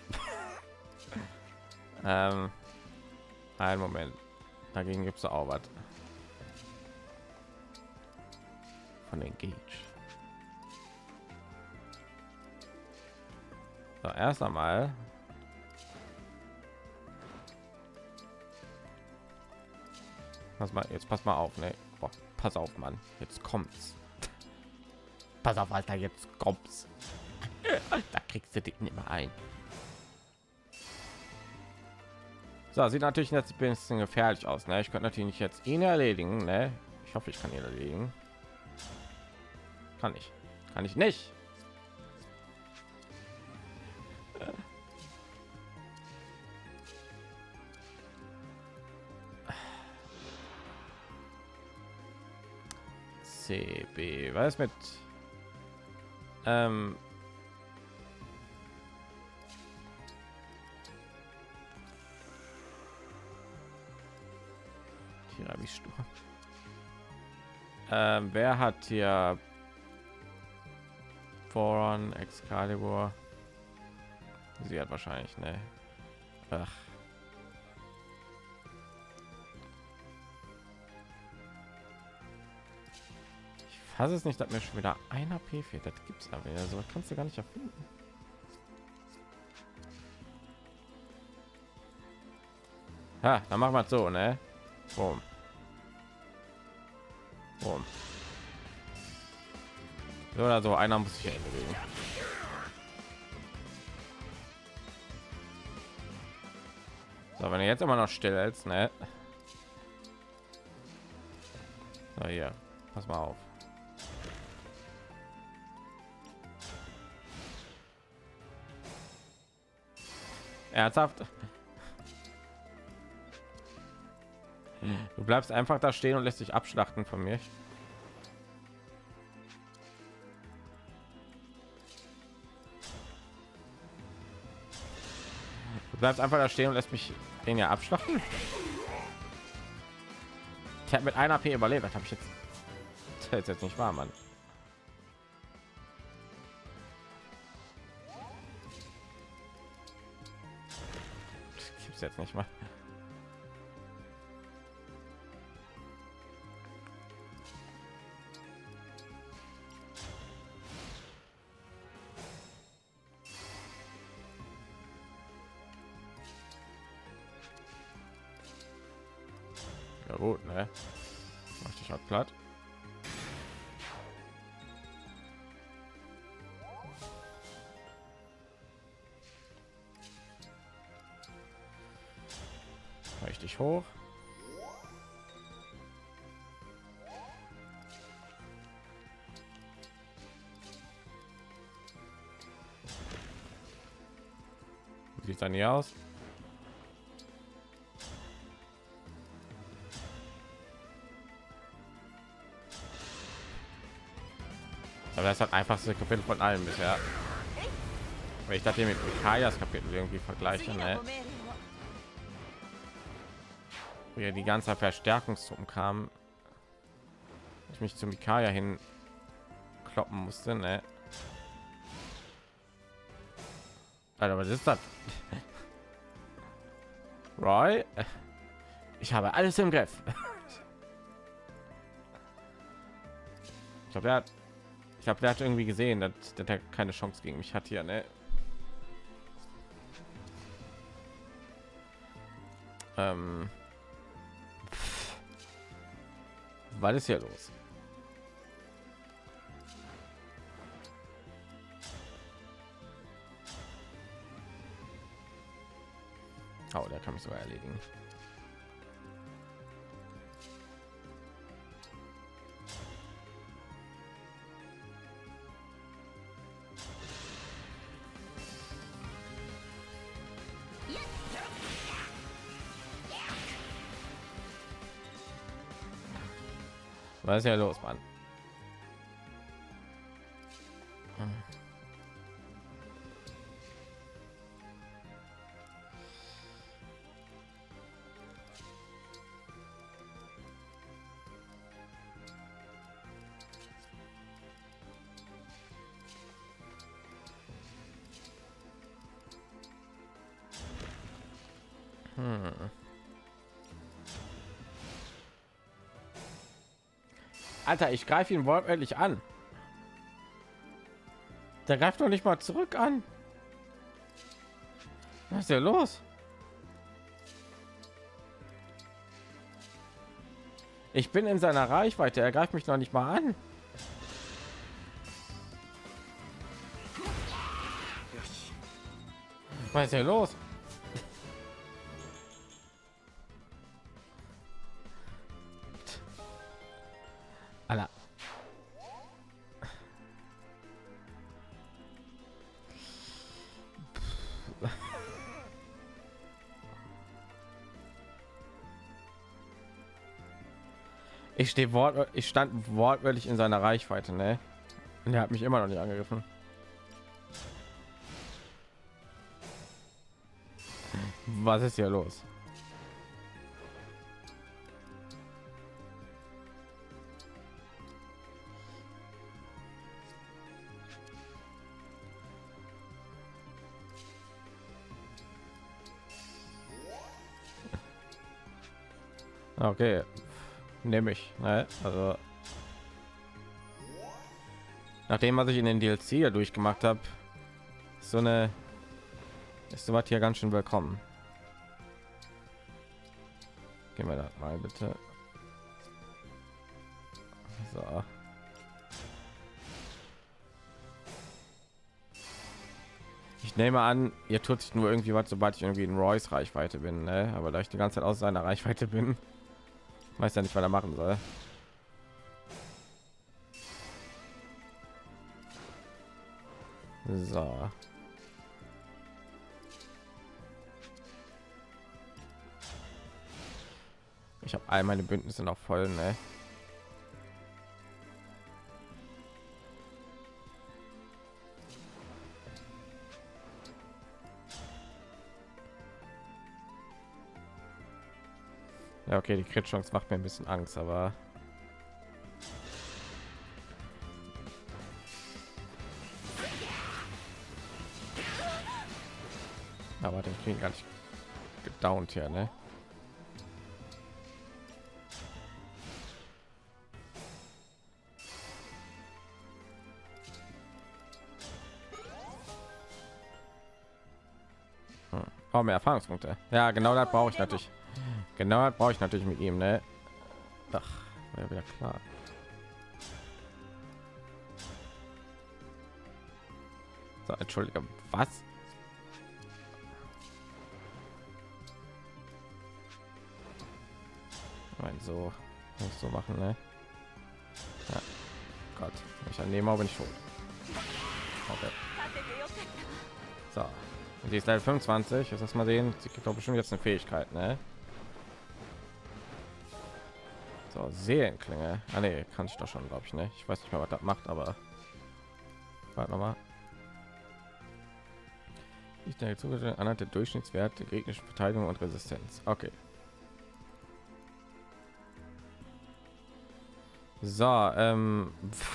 ähm, einen Moment. Dagegen gibt es auch was von den Gage. So, erst einmal pass mal, jetzt pass mal auf, ne? Boah, pass auf, Mann, jetzt kommt's. Pass auf, Alter, jetzt kommt's. Da kriegst du dich nicht mehr ein. So, sieht natürlich jetzt ein bisschen gefährlich aus. Ne? Ich könnte natürlich nicht jetzt ihn erledigen. Ne? Ich hoffe, ich kann ihn erledigen. Kann ich. Kann ich nicht. C B. Was ist mit ähm wie Sturm. Ähm, wer hat hier Voron, Excalibur? Sie hat wahrscheinlich, ne? Ach. Ich fasse es nicht, dass mir schon wieder ein A P fehlt. Das gibt's aber ja, so kannst du gar nicht erfinden. Ha, dann machen wir es so, ne? Boom. Boom. So oder so, einer muss sich bewegen. So, wenn er jetzt immer noch still ist, ne? So, hier, pass mal auf. Ernsthaft? Du bleibst einfach da stehen und lässt dich abschlachten von mir. Du bleibst einfach da stehen und lässt mich den ja abschlachten. Ich habe mit einer A P überlebt. Das habe ich jetzt. Das ist jetzt nicht wahr, Mann. Das gibt's jetzt nicht mal. Ja gut, ne? Mach dich halt platt. Richtig hoch. Wie sieht dann hier aus? Aber das hat einfachste Kapitel von allen bisher. Weil ich dachte mit Mikayas Kapitel irgendwie vergleiche, ne? Wo ja die ganze Verstärkungstruppen kam, ich mich zum Mikaya hin kloppen musste, ne? Alter, was ist das? Roy, ich habe alles im Griff. Ich glaube, er hat Ich habe, der hat irgendwie gesehen, dass, dass er keine Chance gegen mich hat hier, ne? Ähm, was ist hier los? Oh, der kann mich sogar erledigen. Was ist ja los, Mann? Hm. Alter, ich greife ihn wortwörtlich an. Der greift doch nicht mal zurück an. Was ist denn los? Ich bin in seiner Reichweite. Er greift mich noch nicht mal an. Was ist denn los? Ich stehe wort, ich stand wortwörtlich in seiner Reichweite, ne? Und er hat mich immer noch nicht angegriffen. Was ist hier los? Okay, nehme ich. Ne? Also nachdem was ich in den D L C ja durchgemacht habe, so eine ist so was hier ganz schön willkommen. Gehen wir da mal bitte. So. Ich nehme an, ihr tut sich nur irgendwie was, sobald ich irgendwie in Royce Reichweite bin, ne? Aber da ich die ganze Zeit aus seiner Reichweite bin, weiß ja nicht, was er machen soll. So. Ich habe all meine Bündnisse noch voll, ne? Ja, okay, die Crit-Chance macht mir ein bisschen Angst, aber aber den kriegen gar nicht gedownt hier, ne? Hm. Oh, mehr Erfahrungspunkte. Ja, genau das brauche ich natürlich. Genau das brauche ich natürlich mit ihm, ne? Ach, war ja wieder klar. So, entschuldige, was? Nein, so muss so machen, ne? Ja. Gott, wenn ich annehme, bin ich tot. Okay. So, und die ist Level fünfundzwanzig. Jetzt lass mal sehen, sie kriegt doch bestimmt jetzt eine Fähigkeit, ne? So, Seelenklinge. Ah, nee, kann ich doch schon, glaube ich, ne? Ich weiß nicht mehr, was das macht, aber warte noch mal. Ich denke, zugestellt anhand der Durchschnittswert der gegnerischen Verteidigung und Resistenz. Okay. So, ähm,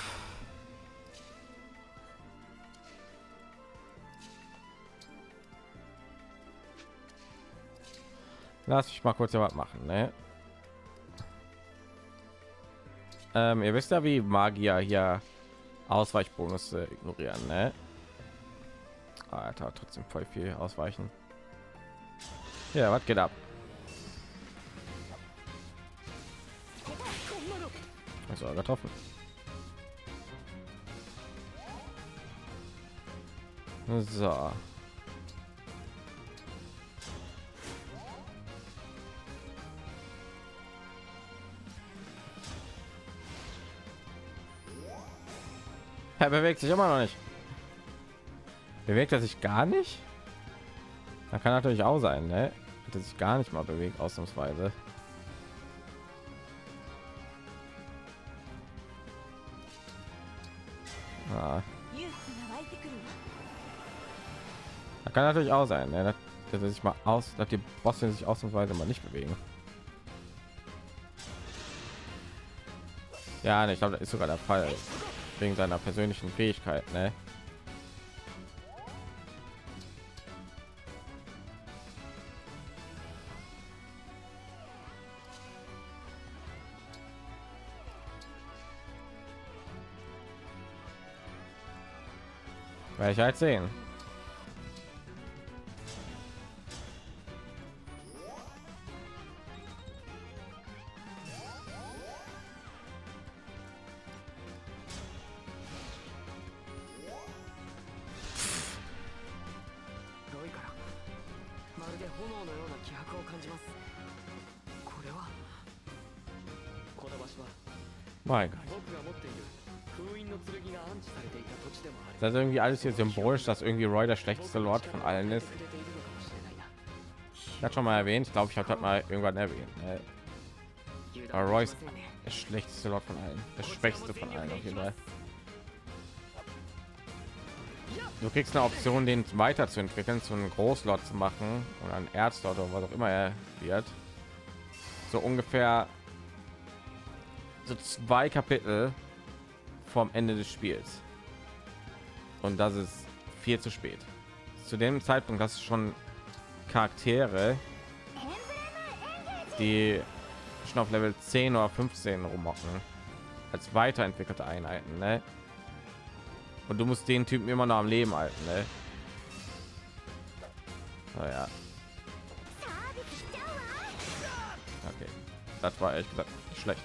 lass mich mal kurz ja was machen, ne? Ähm, ihr wisst ja, wie Magier hier Ausweichbonus äh, ignorieren, ne? Alter, trotzdem voll viel ausweichen. Ja, was geht ab? Also getroffen. So. Er bewegt sich immer noch nicht. Bewegt er sich gar nicht? Da kann natürlich auch sein, ne? Hat er sich gar nicht mal bewegt, ausnahmsweise. Ah. Da kann natürlich auch sein, ne? Dass er sich mal aus, dass die Bosse sich ausnahmsweise mal nicht bewegen. Ja, ne, ich glaube, das ist sogar der Fall wegen seiner persönlichen Fähigkeit, ne? Werde ich halt sehen. Mein Gott. Das ist irgendwie alles hier symbolisch, dass irgendwie Roy der schlechteste Lord von allen ist. Ich hatte schon mal erwähnt, ich glaube, ich habe das mal irgendwann erwähnt. Ne? Aber Royce der schlechteste Lot von allen, der schwächste von allen auf jeden Fall. Du kriegst eine Option, den weiterzuentwickeln, zu einem Großlot zu machen oder ein Erzlot oder was auch immer er wird. So ungefähr so zwei Kapitel vom Ende des Spiels. Und das ist viel zu spät. Zu dem Zeitpunkt hast du schon Charaktere, die schon auf Level zehn oder fünfzehn rummocken als weiterentwickelte Einheiten, ne? Und du musst den Typen immer noch am Leben halten, ne? Naja. Okay, das war ehrlich gesagt nicht schlecht.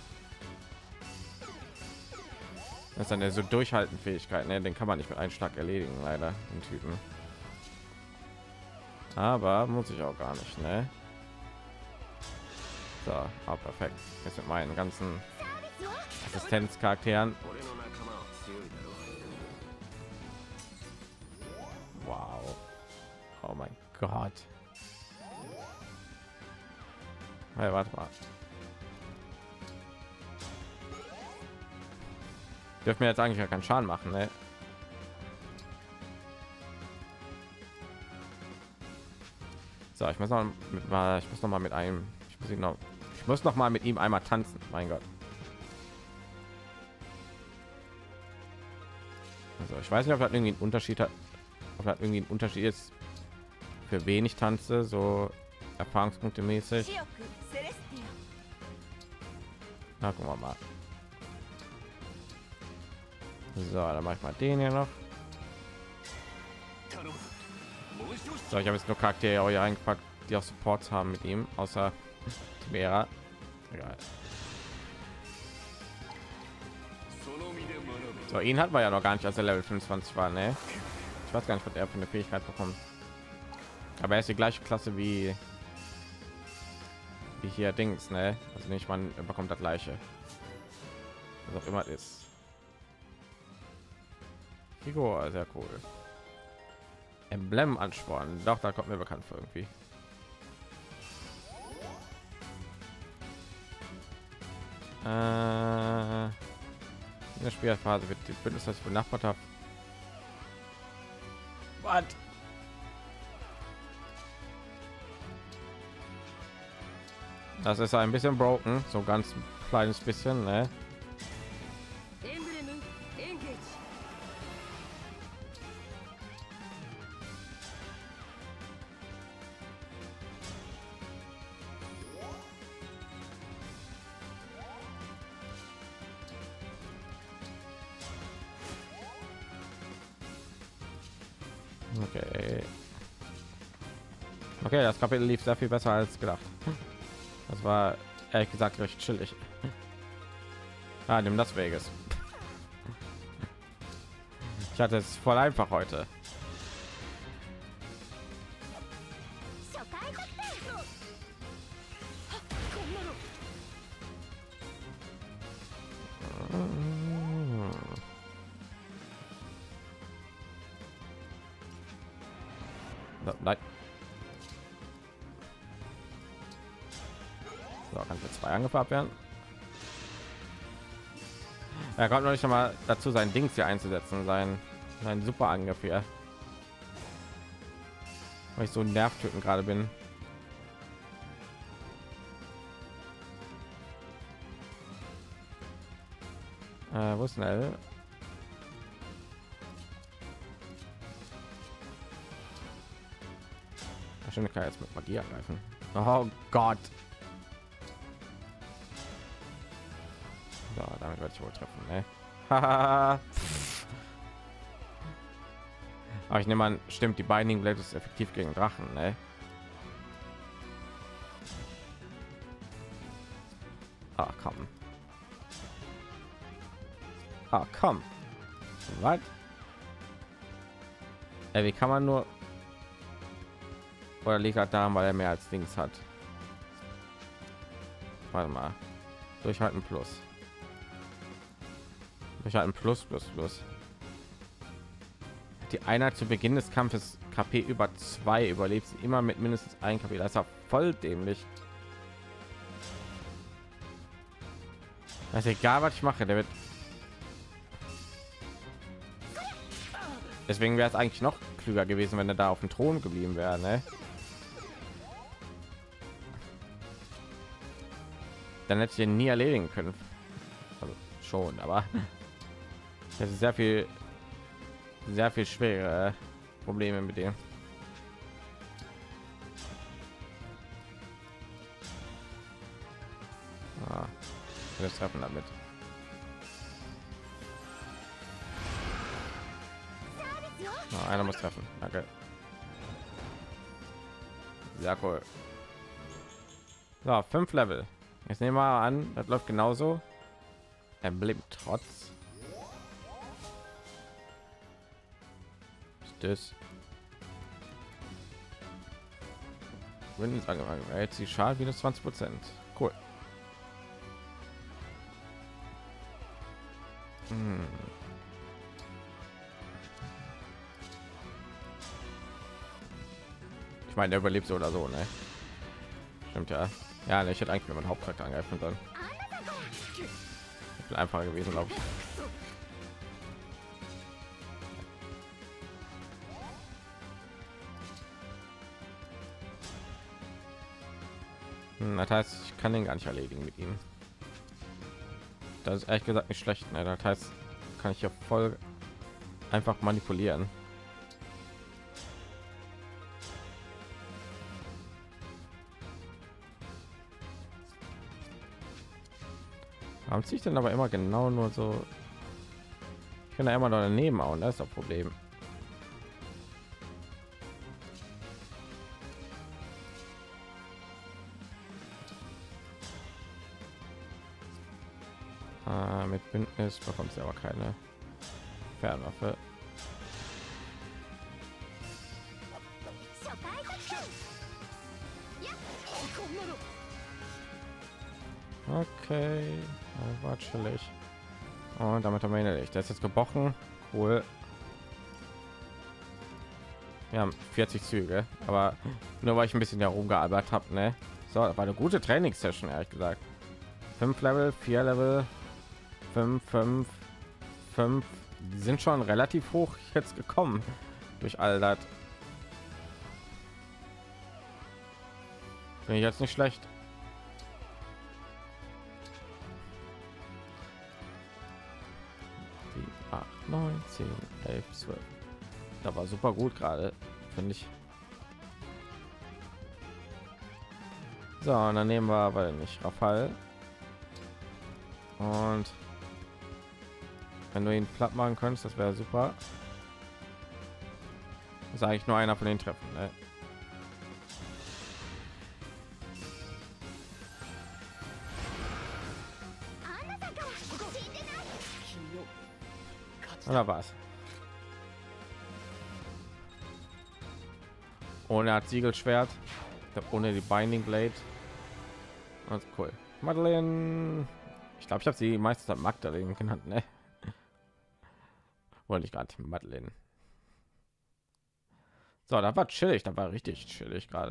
Das ist eine so durchhalten Fähigkeit, ne? Den kann man nicht mit einem Schlag erledigen, leider, den Typen. Aber muss ich auch gar nicht, ne? So, ah, perfekt. Jetzt mit meinen ganzen Assistenzcharakteren. Wow. Oh mein Gott. Hey, warte mal. Dürfen wir jetzt eigentlich ja keinen Schaden machen, ne? So, ich muss noch mit mal, ich muss noch mal mit einem, ich muss ihn noch, ich muss noch mal mit ihm einmal tanzen. Mein Gott. Also, ich weiß nicht, ob das irgendwie einen Unterschied hat, ob das irgendwie ein Unterschied ist, für wen ich tanze, so Erfahrungspunkte mäßig. Na, gucken wir mal. So, dann mache ich mal den hier noch. So, ich habe jetzt nur Charaktere hier eingepackt, die auch Supports haben mit ihm, außer Timera. Egal. So, ihn hat man ja noch gar nicht, als er Level fünfundzwanzig war, ne? Ich weiß gar nicht, was er für eine Fähigkeit bekommt. Aber er ist die gleiche Klasse wie wie hier Dings, ne? Also nicht, man bekommt das gleiche. Was auch immer es ist. Figur, sehr cool. Emblem anspornen, doch, da kommt mir bekannt vor irgendwie. Äh, in der Spielphase wird die Bündnis, das ich benachbart habe. Was? Das ist ein bisschen broken, so ganz kleines bisschen, ne? Okay. Okay, das Kapitel lief sehr viel besser als gedacht. Das war ehrlich gesagt recht chillig. Ah, nimm das Vegas. Ich hatte es voll einfach heute. Nein. So, kann für zwei angefärbt werden. Er kommt noch nicht mal dazu, sein Dings hier einzusetzen, sein sein super Angriff hier. Weil ich so ein Nervtöten gerade bin. Äh, wo ist schnell? Ich kann jetzt mit Magie angreifen. Oh Gott. So, damit werde ich wohl treffen, ne? Aber ich nehme an, stimmt, die Binding Blade ist effektiv gegen Drachen, ne? Ah, komm. Ah, komm. Was? Ey, wie kann man nur... Oder liegt halt da, weil er mehr als Dings hat. Warte mal. Durchhalten plus. Durchhalten plus plus plus. Die Einheit zu Beginn des Kampfes K P über zwei überlebt sie immer mit mindestens ein K P. Das ist ja voll dämlich. ist egal, was ich mache, der wird. Deswegen wäre es eigentlich noch klüger gewesen, wenn er da auf dem Thron geblieben wäre, ne? Dann hätte ich ihn nie erledigen können. Also schon, aber das ist sehr viel, sehr viel schwere Probleme mit dem. Ah, wir treffen damit. Ah, einer muss treffen. Danke. Sehr cool. So, fünf Level. Jetzt nehmen wir an, das läuft genauso. Emblem trotz. Ist das? Wenn sagen wir jetzt die Schal minus zwanzig Prozent. Cool. Hm. Ich meine, der überlebt so oder so, ne? Stimmt ja. Ja, ne, ich hätte eigentlich, wenn man Hauptcharakter angreifen dann viel einfacher gewesen, glaube ich. Hm, das heißt, ich kann den gar nicht erledigen mit ihm. Das ist ehrlich gesagt nicht schlecht, ne? Das heißt, kann ich ja voll einfach manipulieren. Warum ziehe ich denn aber immer genau nur so? Ich kann ja immer noch daneben hauen, das ist das Problem. Ah, mit Bündnis bekommt sie aber keine Fernwaffe. Okay, war chillig. Und damit haben wir ihn erledigt. Der ist jetzt gebrochen. Cool. Wir haben vierzig Züge, aber nur weil ich ein bisschen herumgearbeitet habe, ne? So, das war eine gute Trainingssession, ehrlich gesagt. Fünf Level, vier Level, fünf, fünf, fünf. Die sind schon relativ hoch jetzt gekommen durch all das. Bin ich jetzt nicht schlecht. neun, zehn, elf, zwölf. Da war super gut gerade, finde ich. So, und dann nehmen wir aber nicht Rafal. Und wenn du ihn platt machen könntest, das wäre super. Das ist eigentlich nur einer von den Treffen, ne? Oder was? Ohne Art Siegelschwert, ohne die Binding Blade. Das ist cool. Madeleine. Ich glaube, ich habe sie meistens Magdalene genannt, ne? Wollte ich gerade Madeleine. So, da war chillig, da war richtig chillig gerade.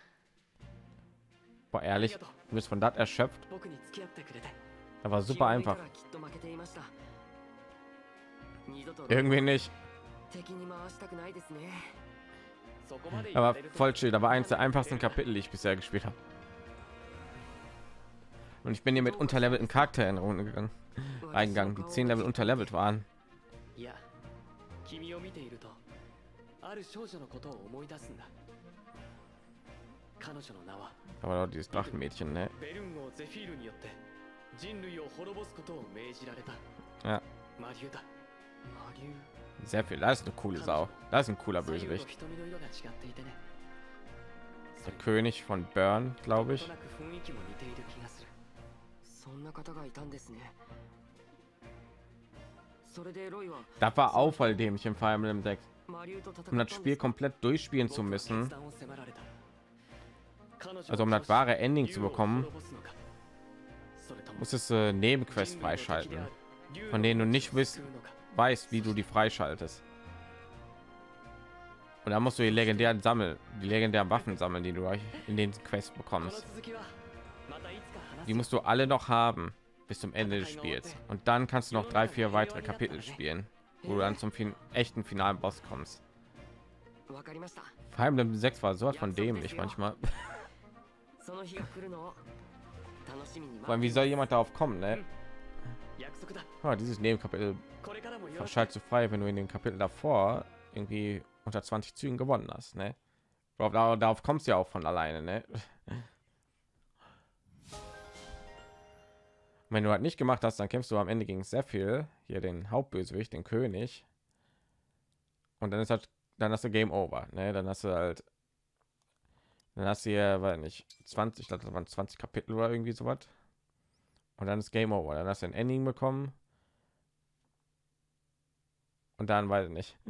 Boah, ehrlich, du bist von das erschöpft. Da war super einfach. Irgendwie nicht. Aber voll chill. Da war eins der einfachsten Kapitel, die ich bisher gespielt habe. Und ich bin hier mit unterlevelten Charakteren gegangen, reingegangen, die zehn Level unterlevelt waren. Aber doch dieses Drachenmädchen, ne? Ja. Sehr viel. Das ist eine coole Sau. Das ist ein cooler Bösewicht. Der König von Burn, glaube ich. Das war auch voll dämlich im Fire Emblem Deck. Um das Spiel komplett durchspielen zu müssen, also um das wahre Ending zu bekommen, muss es äh, Nebenquest freischalten, von denen du nicht wisst, weißt, wie du die freischaltest. Und da musst du die legendären sammeln, die legendären Waffen sammeln, die du in den Quest bekommst. Die musst du alle noch haben. bis zum Ende des Spiels. Und dann kannst du noch drei, vier weitere Kapitel spielen, wo du dann zum fin echten finalen Boss kommst. Fire Emblem sechs war sowas von dämlich manchmal. Weil wie soll jemand darauf kommen, ne? Oh, dieses Nebenkapitel verschaltet so frei, wenn du in dem Kapitel davor irgendwie unter zwanzig Zügen gewonnen hast, ne? Darauf, darauf kommst du ja auch von alleine, ne? Wenn du halt nicht gemacht hast, dann kämpfst du am Ende gegen sehr viel hier den Hauptbösewicht, den König, und dann ist halt, dann hast du Game Over, ne? Dann hast du halt, dann hast du hier, weil nicht zwanzig, ich glaube, das waren zwanzig Kapitel oder irgendwie sowas, und dann ist Game Over. Dann hast du ein Ending bekommen und dann weiß ich nicht.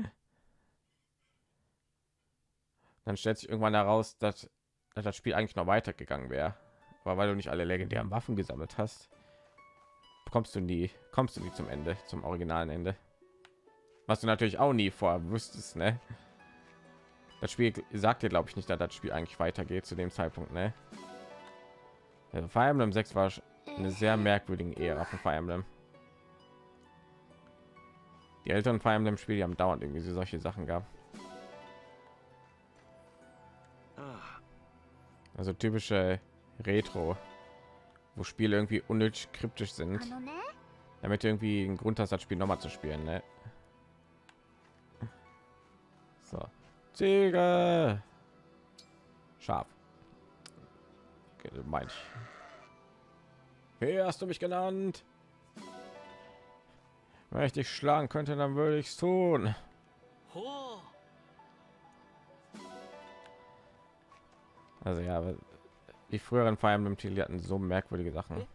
Dann stellt sich irgendwann heraus, dass, dass das Spiel eigentlich noch weitergegangen wäre, aber weil du nicht alle legendären Waffen gesammelt hast, kommst du nie, kommst du nie zum Ende, zum originalen Ende. Was du natürlich auch nie vorher wusstest, ne? Das Spiel sagt dir, glaube ich, nicht, dass das Spiel eigentlich weitergeht zu dem Zeitpunkt, ne? Also Fire Emblem sechs war eine sehr merkwürdige Ära von Fire Emblem. Die älteren Fire Emblem Spiele, die haben dauernd irgendwie so solche Sachen gehabt. Also typische Retro, wo Spiele irgendwie unnötig kryptisch sind, damit du irgendwie einen Grund hast, das Spiel noch mal zu spielen, ne? So, Ziege, Schaf. Okay, mein ich. Wie hast du mich genannt? Wenn ich dich schlagen könnte, dann würde ich es tun. Also ja, die früheren Fire Emblem Titel hatten so merkwürdige Sachen.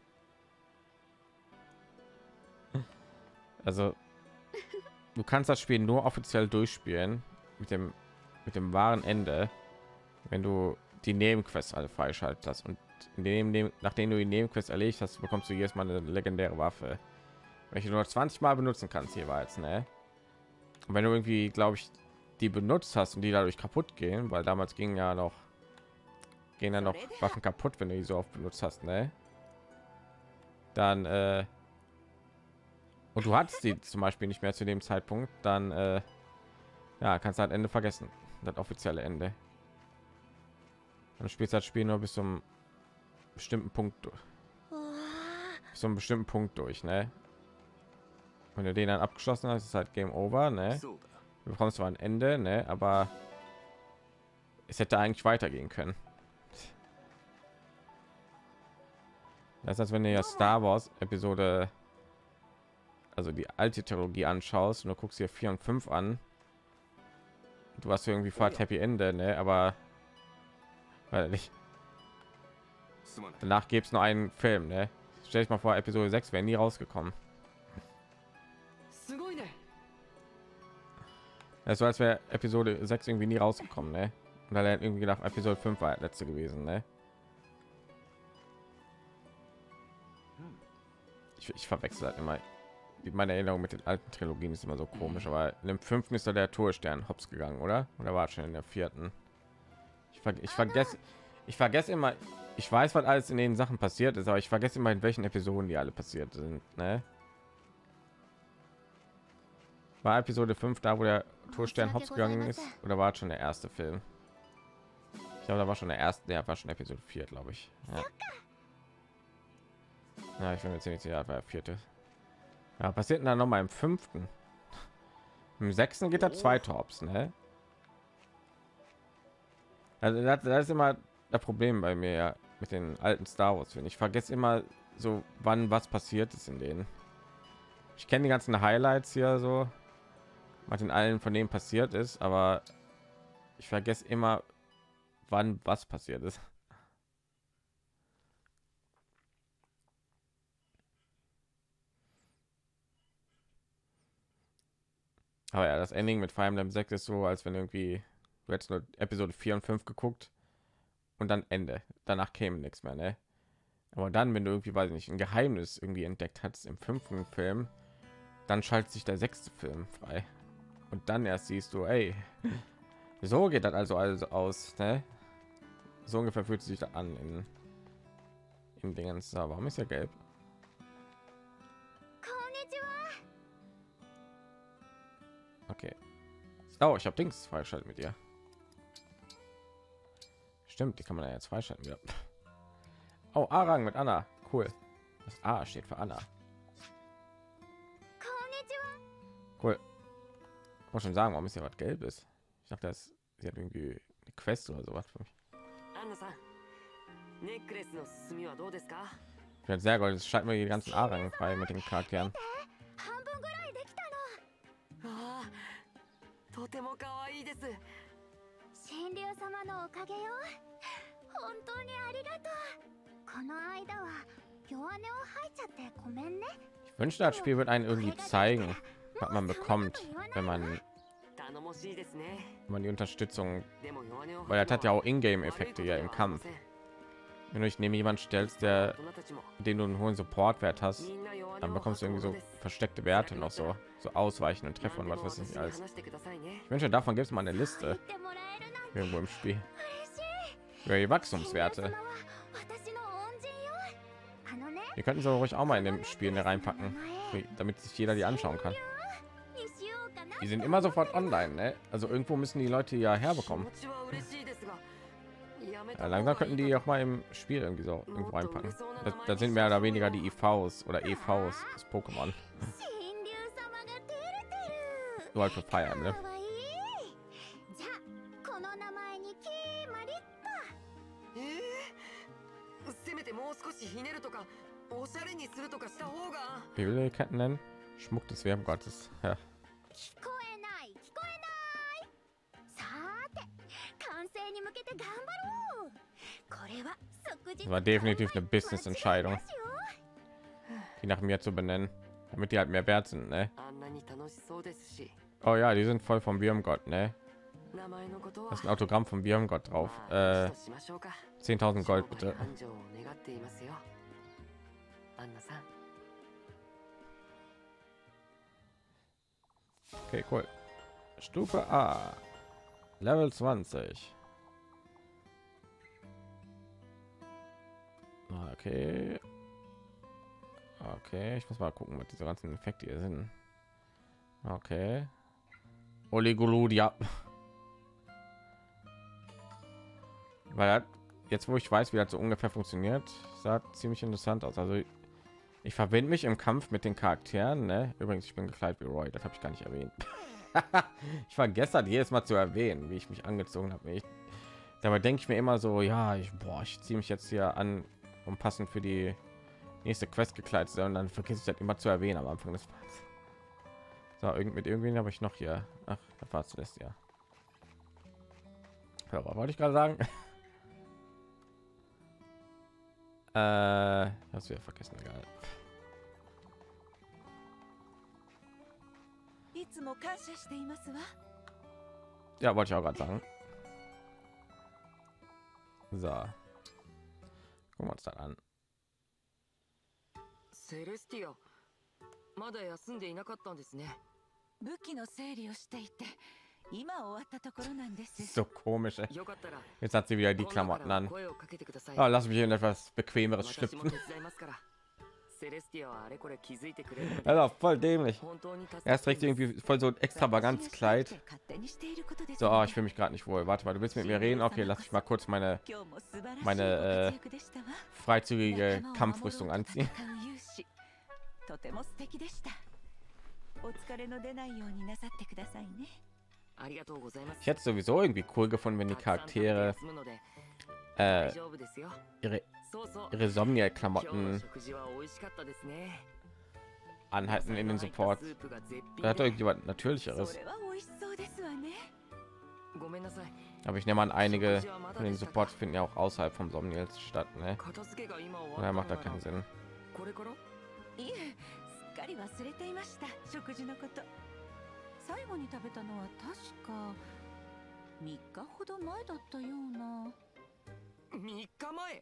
Also du kannst das Spiel nur offiziell durchspielen mit dem mit dem wahren Ende, wenn du die Nebenquests alle freischaltet hast, und in dem, nachdem du die Nebenquests erledigt hast, bekommst du jedes Mal eine legendäre Waffe, welche du nur zwanzig Mal benutzen kannst jeweils, ne? Und wenn du irgendwie, glaube ich, die benutzt hast und die dadurch kaputt gehen, weil damals ging ja noch gehen dann noch Waffen kaputt, wenn du die so oft benutzt hast, ne? Dann äh, und du hattest die zum Beispiel nicht mehr zu dem Zeitpunkt, dann äh, ja, kannst du halt Ende vergessen, das offizielle Ende. Dann spielst du das Spiel nur bis zum bestimmten Punkt durch, bis zum bestimmten Punkt durch, ne? Wenn du den dann abgeschlossen hast, ist halt Game Over, ne? Du bekommst zwar ein Ende, ne? Aber es hätte eigentlich weitergehen können. Das ist, als wenn du ja Star Wars Episode, also die alte Trilogie anschaust und du guckst hier vier und fünf an. Du hast irgendwie fast Happy Ende, ne? Aber weil nicht. Danach gibt es nur einen Film, ne? Stell dich mal vor, Episode sechs wäre nie rausgekommen. Es war, als wäre Episode sechs irgendwie nie rausgekommen, ne? Und da hat irgendwie gedacht, Episode fünf war letzte gewesen, ne? Ich, ich verwechsel halt immer. Meine Erinnerung mit den alten Trilogien ist immer so komisch, aber in dem fünften ist da der Torstern hops gegangen, oder? Oder war schon in der vierten? Ich, ver ich vergesse, ich vergesse immer. Ich weiß, was alles in den Sachen passiert ist, aber ich vergesse immer, in welchen Episoden die alle passiert sind, ne? War Episode fünf da, wo der Torstern hops gegangen ist, oder war schon der erste Film? Ich glaube, da war schon der erste, der war schon Episode vier, glaube ich. Ja. Ja, ich bin mir ziemlich sicher, war der vierte. Ja, passiert dann noch mal im fünften. Im sechsten geht er zwei Tops, ne? Also das, das ist immer das Problem bei mir, ja, mit den alten Star Wars. Ich vergesse immer so, wann was passiert ist in denen. Ich kenne die ganzen Highlights hier so, was in allen von denen passiert ist, aber ich vergesse immer, wann was passiert ist. Aber ja, das Ending mit Fire Emblem sechs ist so, als wenn irgendwie du hättest nur Episode vier und fünf geguckt und dann Ende. Danach käme nichts mehr, ne? Aber dann, wenn du irgendwie, weiß ich nicht, ein Geheimnis irgendwie entdeckt hast im fünften Film, dann schaltet sich der sechste Film frei. Und dann erst siehst du, ey, so geht das also also aus, ne? So ungefähr fühlt sich da an in, in Dingens. So, warum ist ja gelb? Oh, ich habe Dings freischalten mit ihr. Stimmt, die kann man ja jetzt freischalten wieder. Oh, A-Rang mit Anna. Cool. Das A steht für Anna. Cool. Ich muss schon sagen, warum ist hier was Gelbes? Ich dachte, das sie hat irgendwie eine Quest oder sowas für mich. Ich bin sehr gut. Es schalten wir die ganzen A-Rang frei mit den Charakteren. とても可愛いです。神竜様のおかげよ。本当にありがとう。この間は弱音を吐いちゃってごめんね。 Ich wünschte, das Spiel wird einen irgendwie zeigen, was man bekommt, wenn man, wenn man die Unterstützung, weil er hat ja auch Ingame-Effekte ja im Kampf. Wenn du dich neben jemand stellst, der, den du einen hohen Support-Wert hast, dann bekommst du irgendwie so versteckte Werte noch so, so ausweichen und treffen und was weiß ich alles. Ich wünsche, davon gibt es mal eine Liste irgendwo im Spiel über die Wachstumswerte. Wir könnten so ruhig auch mal in dem Spiel reinpacken, damit sich jeder die anschauen kann. Die sind immer sofort online, ne? Also irgendwo müssen die Leute ja herbekommen. Ja, langsam könnten die auch mal im Spiel irgendwie so irgendwo reinpacken. Das, das sind mehr oder weniger die I Vs oder E Vs des Pokémon. Nur halt für Feiern, ne? おしゃれにするとかした方が Wie will die Ketten nennen? Schmuck des Werbegottes. Ja. 聞こえない聞こえないさーて完成に向けて頑張ろうこれは即日 Das war definitiv eine Business-Entscheidung, die nach mir zu benennen, damit die halt mehr wert sind, ne? Oh ja, die sind voll vom Wirmgott, ne? Das ist ein Autogramm vom Wirmgott drauf. Äh, zehntausend Gold bitte. Okay, cool. Stufe A, Level zwanzig. Okay. Okay, ich muss mal gucken, was diese ganzen Effekte hier sind. Okay. Oligoludia. Weil jetzt, wo ich weiß, wie das so ungefähr funktioniert, sah ziemlich interessant aus. Also ich verbinde mich im Kampf mit den Charakteren, ne? Übrigens, ich bin gekleidet wie Roy, das habe ich gar nicht erwähnt. Ich vergesse das jedes Mal zu erwähnen, wie ich mich angezogen habe. Ich, dabei denke ich mir immer so, ja, ich, boah, ich ziehe mich jetzt hier an, um passend für die nächste Quest gekleidet zu sein, und dann vergesse ich das immer zu erwähnen am Anfang des Parts. So, irgend mit irgendwen habe ich noch hier. Ach, da war es ja. Ja, was wollte ich gerade sagen? äh, hast du ja vergessen, egal. Ja, wollte ich auch gerade sagen. So. Gucken wir uns dann an. Celestia, まだ休んでいなかったんですね。武器の整理をしていて、今終わったところなんです。 So komisch. Ey. Jetzt hat sie wieder die Klamotten an. Oh, lass mich in etwas bequemeres schlüpfen. Also voll dämlich. Er trägt irgendwie voll so ein extravagantes Kleid. So, oh, ich fühle mich gerade nicht wohl. Warte mal, du willst mit mir reden? Okay, lass ich mal kurz meine meine äh, freizügige Kampfrüstung anziehen. Ich hätte sowieso irgendwie cool gefunden, wenn die Charaktere äh, ihre ihre Somnia-Klamotten anhalten in den Support. Da hat irgendjemand Natürlicheres. Aber ich nehme an, einige von den Supports finden ja auch außerhalb vom Somniels statt, ne? Daher macht da keinen Sinn. 最後に食べたのは確かみっかほど前だったような。みっかまえ。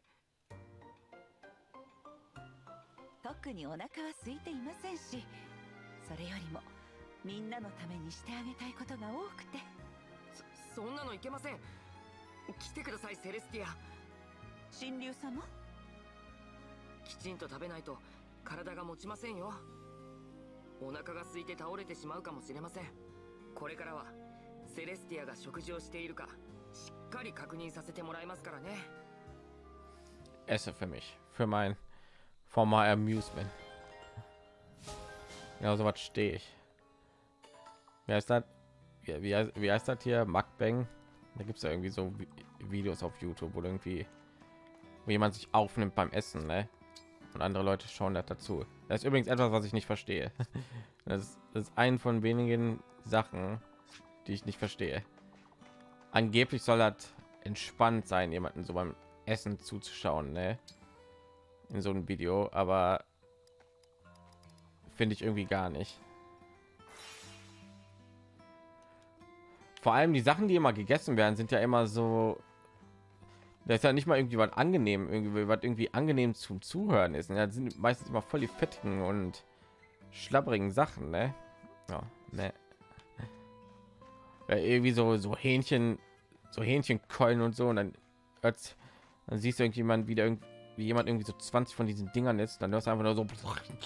特にお腹は空いていませんし、それよりもみんなのためにしてあげたいことが多くて。そ、そんなのいけません。来てください、セレスティア。神竜様。きちんと食べないと体が持ちませんよ。 お腹が空いて倒れてしまうかもしれません。これからはセレスティアが食事をしているかしっかり確認させてもらいますからね。 Esse für mich, für mein, for my amusement. Ja, so was stehe ich. Wie heißt das? Wie, wie, heißt, wie heißt das hier? Mukbang? Da gibt es ja irgendwie so Vi- Videos auf YouTube, wo irgendwie wo jemand sich aufnimmt beim Essen, ne? Und andere Leute schauen das dazu. Das ist übrigens etwas, was ich nicht verstehe. Das ist, das ist ein von wenigen Sachen, die ich nicht verstehe. Angeblich soll das entspannt sein, jemanden so beim Essen zuzuschauen, ne? In so einem Video, aber finde ich irgendwie gar nicht. Vor allem die Sachen, die immer gegessen werden, sind ja immer so, das ist ja nicht mal irgendwie was angenehm, irgendwie was irgendwie angenehm zum Zuhören ist. Ne? Das sind meistens immer voll die fettigen und schlabberigen Sachen, ne? Ja, ne. Ja, irgendwie so so Hähnchen, so Hähnchenkeulen und so, und dann hört's, dann siehst du irgendjemand wieder irgendwie wie jemand irgendwie so zwanzig von diesen Dingern ist, dann hörst du einfach nur so.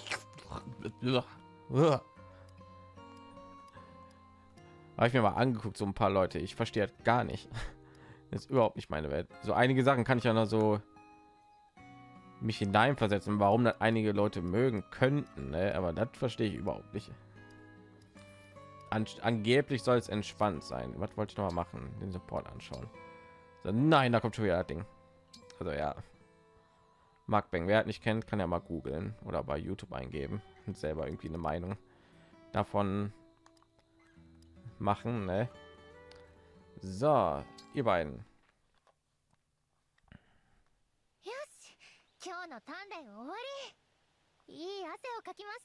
Habe ich mir mal angeguckt, so ein paar Leute. Ich verstehe halt gar nicht. Das ist überhaupt nicht meine Welt. So einige Sachen kann ich ja noch so mich hineinversetzen, warum das einige Leute mögen könnten, ne? Aber das verstehe ich überhaupt nicht. An angeblich soll es entspannt sein. Was wollte ich noch mal machen? Den Support anschauen. So, nein, da kommt schon wieder das Ding. Also ja. Mukbang, wer hat nicht kennt, kann ja mal googeln oder bei YouTube eingeben und selber irgendwie eine Meinung davon machen, ne? So, ihr beiden. よし、今日の鍛錬終わり。いい汗をかきました。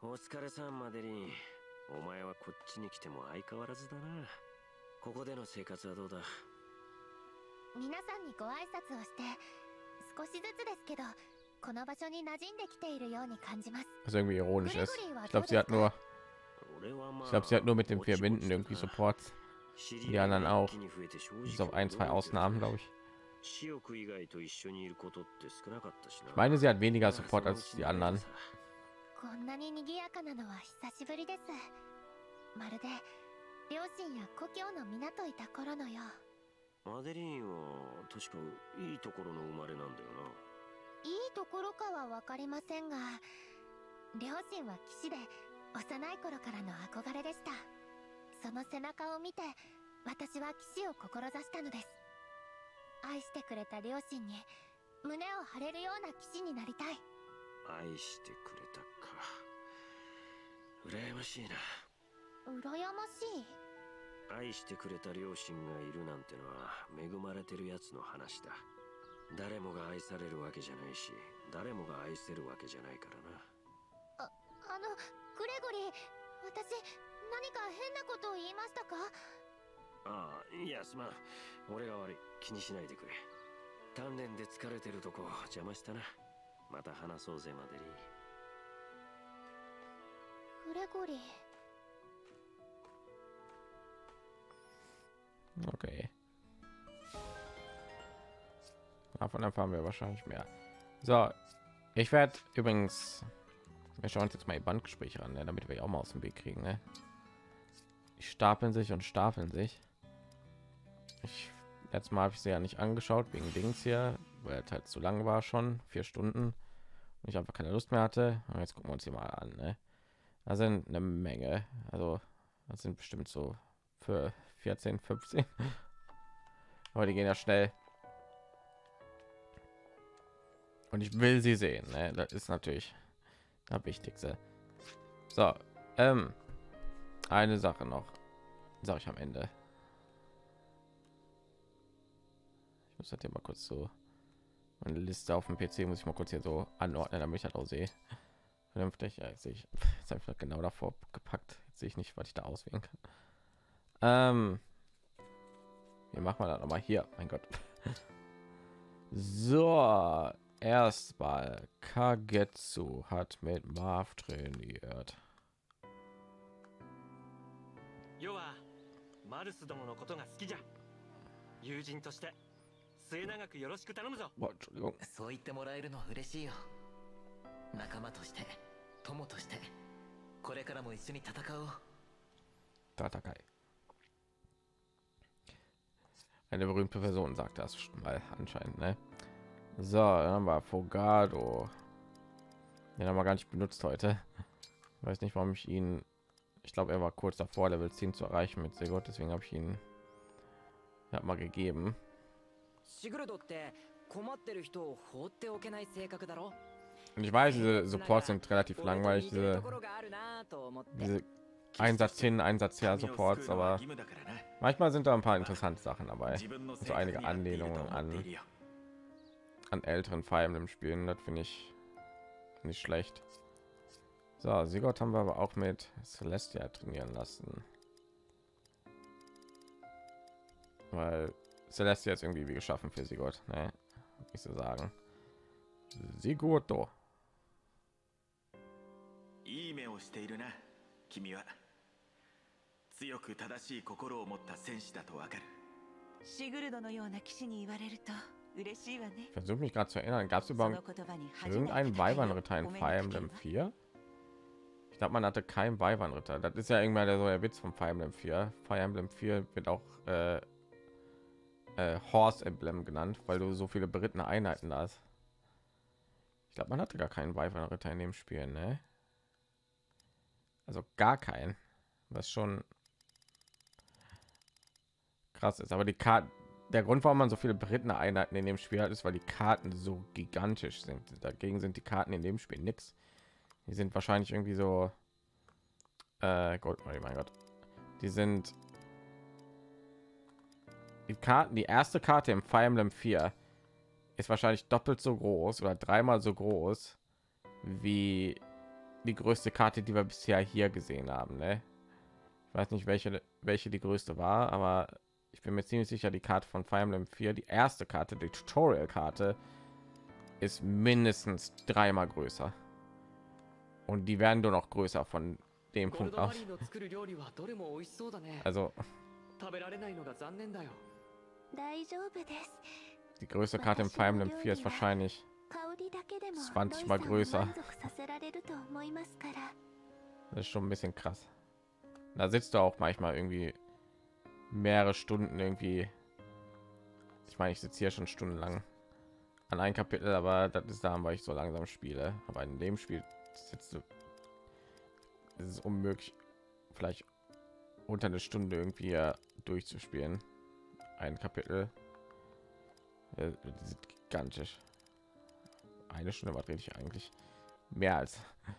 お疲れさんマデリン。お前はこっちに来ても相変わらずだな。ここでの生活はどうだ。 皆さんにご挨拶をして、少しずつですけど、この場所に馴染んできているように感じます。 Was irgendwie ironisch ist. Ich glaube, sie hat nur Ich glaube, sie hat nur mit den vier Winden irgendwie Supports. Die anderen auch. Bis auf ein, zwei Ausnahmen, glaube ich. Ich meine, sie hat weniger Support als die anderen. こんなに賑やかなのは久しぶりです。まるで両親や故郷の皆といた頃のよう。 マデリーンは確かいいところの生まれなんだよな。 いいところかはわかりませんが、両親は騎士で幼い頃からの憧れでした。その背中を見て私は騎士を志したのです。愛してくれた両親に胸を張れるような騎士になりたい。 愛してくれたか。羨ましいな。 羨ましい。 愛してくれた両親がいるなんてのは恵まれてるやつの話だ。誰もが愛されるわけじゃないし、誰もが愛せるわけじゃないからな。 あ、あのグレゴリー、私何か変なことを言いましたか？ ああ、いやすまん。俺が悪い。気にしないでくれ。鍛錬で疲れてるとこ邪魔したな。また話そうぜマデリー。 グレゴリー。 Okay. Davon erfahren wir wahrscheinlich mehr. So, ich werde übrigens, wir schauen uns jetzt mal die Bandgespräche an, ne, damit wir auch mal aus dem Weg kriegen. Ne? Die stapeln sich und stapeln sich. Ich letztes Mal habe ich sie ja nicht angeschaut wegen Dings hier, weil es halt zu lang war, schon vier Stunden und ich einfach keine Lust mehr hatte. Und jetzt gucken wir uns hier mal an. Ne? Da sind eine Menge, also das sind bestimmt so für vierzehn, fünfzehn. Aber die gehen ja schnell. Und ich will sie sehen. Ne? Das ist natürlich das Wichtigste. So, ähm, eine Sache noch, sage ich am Ende. Ich muss halt hier mal kurz so eine Liste auf dem P C muss ich mal kurz hier so anordnen, damit ich halt auch sehe. Vernünftig, ja, jetzt sehe ich jetzt einfach genau davor gepackt. Jetzt sehe ich nicht, was ich da auswählen kann. Ähm, wie machen wir das noch mal hier? Mein Gott. So, erstmal Kagetsu hat mit Marv trainiert. 要はマルスどものことが好きじゃ。友人として末永くよろしく頼むぞ。 Boah, Entschuldigung. そう言ってもらえるのは嬉しいよ。仲間として友としてこれからも一緒に戦おう。 戦い。 Eine berühmte Person sagt das mal anscheinend, ne? So, dann haben wir Fogado. Den haben wir gar nicht benutzt heute. Ich weiß nicht, warum ich ihn. Ich glaube, er war kurz davor, Level zehn zu erreichen mit Sigurd, deswegen habe ich ihn ja, mal gegeben. Und ich weiß, diese Supports sind relativ langweilig, diese, diese Einsatz hin, Einsatz her Supports, aber manchmal sind da ein paar interessante Sachen dabei. So einige Anlehnungen an an älteren Fire Emblem Spielen, das finde ich nicht schlecht. So, Sigurd haben wir aber auch mit Celestia trainieren lassen, weil Celestia ist irgendwie wie geschaffen für Sigurd, ne? Ich so sagen. Sigurd do. いい目をしているな、君は。強く正しい心を持った戦士だとわかる。 シグルドのような騎士に言われると嬉しいわね。 Ich versuche mich gerade zu erinnern, gab es überhaupt irgendeinen Weibernritter in Fire Emblem vier? Ich glaube, man hatte keinen Weibernritter. Das ist ja irgendwann der so der Witz von Fire Emblem vier. Fire Emblem vier wird auch äh, äh, Horse Emblem genannt, weil du so viele berittene Einheiten hast. Ich glaube, man hatte gar keinen Weibernritter in dem Spiel, ne? Also gar keinen, was schon krass ist. Aber die Karte, der Grund, warum man so viele berittene Einheiten in dem Spiel hat, ist, weil die Karten so gigantisch sind. Dagegen sind die Karten in dem Spiel nix. Die sind wahrscheinlich irgendwie so äh, Gott, oh mein Gott, die sind die Karten. Die erste Karte im Fire Emblem vier ist wahrscheinlich doppelt so groß oder dreimal so groß wie die größte Karte, die wir bisher hier gesehen haben, ne? Ich weiß nicht, welche welche die größte war, aber ich bin mir ziemlich sicher, die Karte von Fire Emblem vier, die erste Karte, die Tutorial Karte, ist mindestens dreimal größer. Und die werden nur noch größer von dem Punkt aus. Also die größte Karte im Fire Emblem vier ist wahrscheinlich zwanzig mal größer. Das ist schon ein bisschen krass. Da sitzt du auch manchmal irgendwie mehrere Stunden irgendwie. Ich meine, ich sitze hier schon stundenlang an ein Kapitel, aber das ist da, weil ich so langsam spiele. Aber in dem Spiel sitzt du, ist es unmöglich, vielleicht unter eine Stunde irgendwie durchzuspielen. Ein Kapitel. Ja, die sind gigantisch. Eine Stunde war ich eigentlich mehr als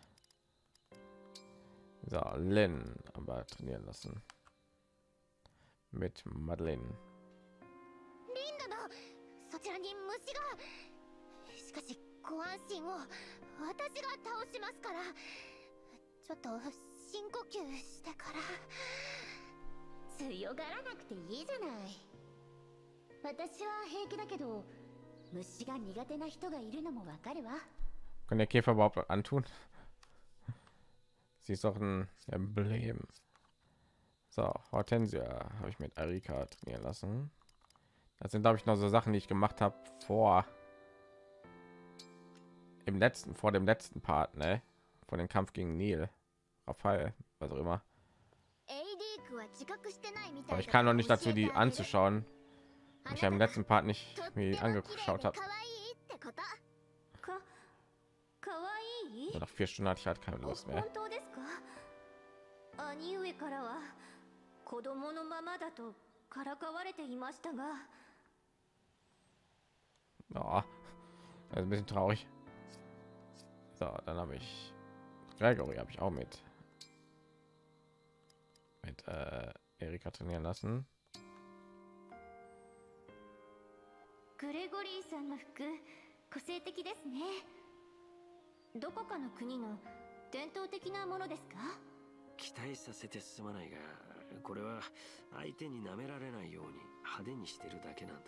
so. Lin aber trainieren lassen mit Madeleine. そちらに虫が。しかしご安心を、私が倒しますから。ちょっと深呼吸してから。強がらなくていいじゃない。私は平気だけど、虫が苦手な人がいるのもわかるわ。 Kann der Käfer überhaupt antun? Sie ist doch ein Emblem. So, Hortensia habe ich mit Erika trainieren lassen. Das sind, glaube ich, noch so Sachen, die ich gemacht habe vor im letzten, vor dem letzten Part, ne? Vor dem Kampf gegen Neil, Raphael, was auch immer. Aber ich kann noch nicht dazu, die anzuschauen. Ich habe im letzten Part nicht mir angeschaut habe. Nach vier Stunden hatte ich halt keine Lust mehr. Oh, das ist ein bisschen traurig. So, dann habe ich Gregory habe ich auch mit mit äh, Erika trainieren lassen. グレゴリーさんの服、個性的ですね。どこかの国の伝統的なものですか？ 期待させてすまないが、これは相手に舐められないように派手にしてるだけなんだ。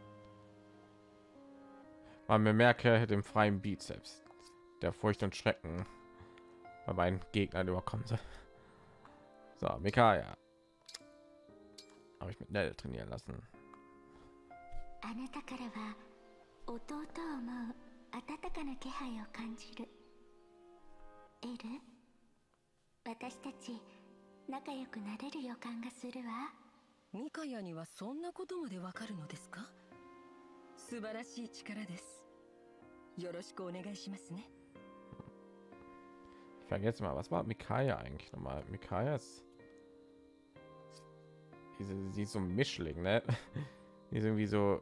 Man bemerke den freien Bizeps, der Furcht und Schrecken bei meinen Gegnern überkommen soll. So, Mikaya habe ich mit Nell trainieren lassen. あなたからは弟を思う温かな気配を感じる。エル、私たち仲良くなれる予感がするわ。 ミカヤにはそんなことまでわかるのですか？素晴らしい力です。よろしくお願いしますね。 Ich vergesse mal, was war Mikaya eigentlich nochmal? Mikaya ist diese, sie ist so ein Mischling, ne? Die ist irgendwie so.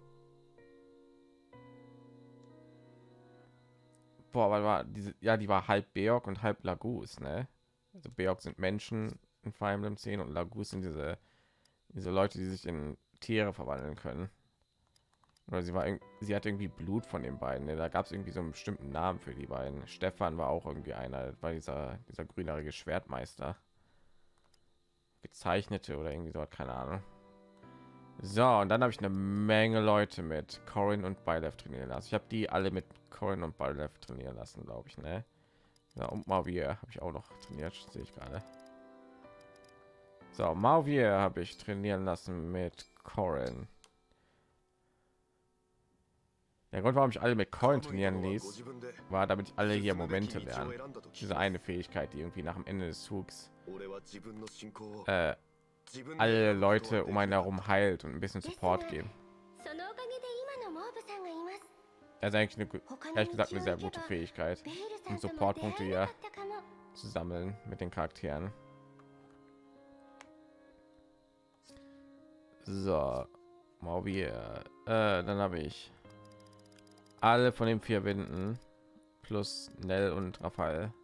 Boah, weil war diese, ja, die war halb Beorg und halb Lagus, ne? Also Beorg sind Menschen in Fire Emblem zehn und Lagus sind diese diese Leute, die sich in Tiere verwandeln können. Oder sie war, sie hat irgendwie Blut von den beiden. Ne? Da gab es irgendwie so einen bestimmten Namen für die beiden. Stefan war auch irgendwie einer, war dieser dieser grünhaarige Schwertmeister, gezeichnete oder irgendwie dort, keine Ahnung. So, und dann habe ich eine Menge Leute mit Corrin und Byleth trainieren lassen. Ich habe die alle mit Corrin und Byleth trainieren lassen, glaube ich, ne? Ja, und Mavier habe ich auch noch trainiert, sehe ich gerade. So, Mavier habe ich trainieren lassen mit Corrin. Der Grund, warum ich alle mit Corrin trainieren ließ, war, damit ich alle hier Momente lernen. Diese eine Fähigkeit, die irgendwie nach dem Ende des Zugs äh, alle Leute um einen herum heilt und ein bisschen Support geben. Das ist eigentlich eine, ehrlich gesagt, eine sehr gute Fähigkeit, um Supportpunkte hier zu sammeln mit den Charakteren. So, mal wir. Äh, dann habe ich alle von den vier Winden plus Nell und Raphael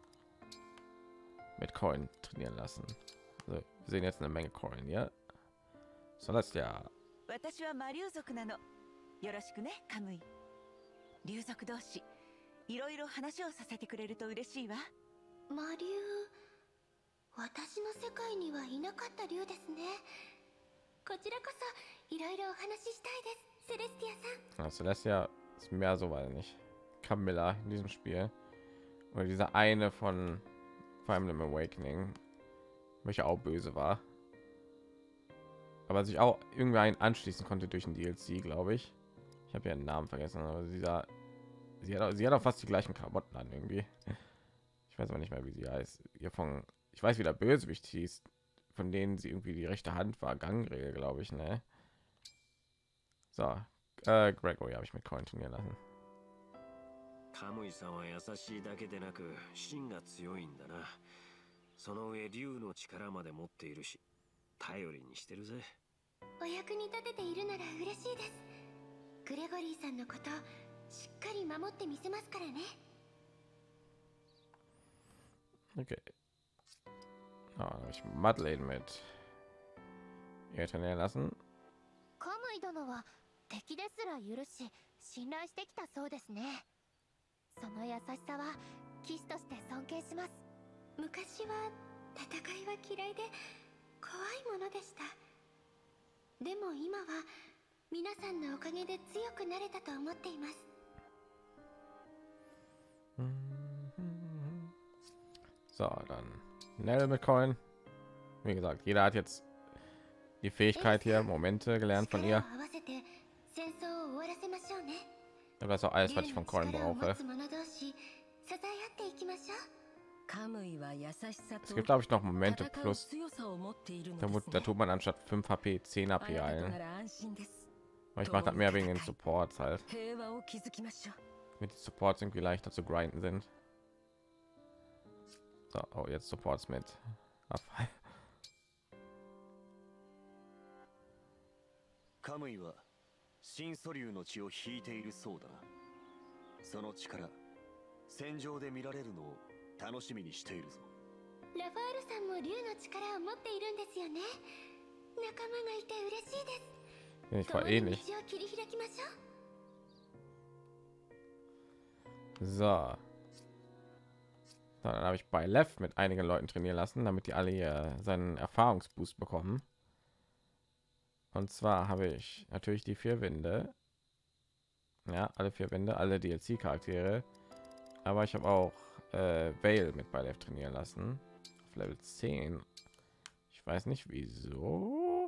mit Coin trainieren lassen. Also, wir sehen jetzt eine Menge Coin, ja. So, das ja. 私は魔竜族なの。よろしくね、カムイ。竜族同士、いろいろ話をさせてくれると嬉しいわ。 魔竜、私の世界にはいなかった竜ですね。こちらこそいろいろお話ししたいです、セレスティアさん。 Ja, Celestia ist mehr so, weil nicht Camilla in diesem Spiel oder dieser eine von Fire Emblem Awakening, welcher auch böse war, aber sich auch irgendwie einen anschließen konnte durch ein D L C, glaube ich. Ich habe ja den Namen vergessen, aber dieser, sie hat, auch, sie hat auch fast die gleichen Klamotten an irgendwie. Ich weiß aber nicht mehr, wie sie heißt. Ihr von, ich weiß, wie der Bösewicht hieß, von denen sie irgendwie die rechte Hand war, Gangregel, glaube ich, ne? So, äh, Gregory habe ich mit Coin trainieren lassen. カムイさんは優しいだけでなく芯が強いんだな。その上竜の力まで持っているし、頼りにしてるぜ。 お役に立てているなら嬉しいです。グレゴリーさんのことしっかり守ってみせますからね。 Okay. Ah, habe ich Madeleine mit ihr trainieren lassen. カムイ殿は敵ですら許し信頼してきたそうですね。その優しさは騎士として尊敬します。昔は戦いは嫌いで怖いものでした。でも今は皆さんのおかげで強くなれたと思っています。 So, dann Nell mit Coin. Wie gesagt, jeder hat jetzt die Fähigkeit hier, Momente gelernt von ihr. Das ist auch alles, was ich von Coin brauche. Es gibt, glaube ich, noch Momente plus. Da, da tut man anstatt fünf H P zehn H P heilen. Aber ich mache das mehr wegen den Supports halt. Mit den Supports irgendwie leichter zu grinden sind. So, oh, jetzt Supports mit Raphael. カムイは新素竜の血を引いているそうだな。その力、戦場で見られるのを楽しみにしているぞ。 ラファールさんも竜の力を持っているんですよね。仲間がいて嬉しいです。 Ich war ähnlich. So. Dann habe ich bei Lev mit einigen Leuten trainieren lassen, damit die alle hier seinen Erfahrungsboost bekommen. Und zwar habe ich natürlich die vier Wände. Ja, alle vier Wände, alle D L C-Charaktere. Aber ich habe auch äh, Vale mit bei Lev trainieren lassen. Auf Level zehn. Ich weiß nicht wieso.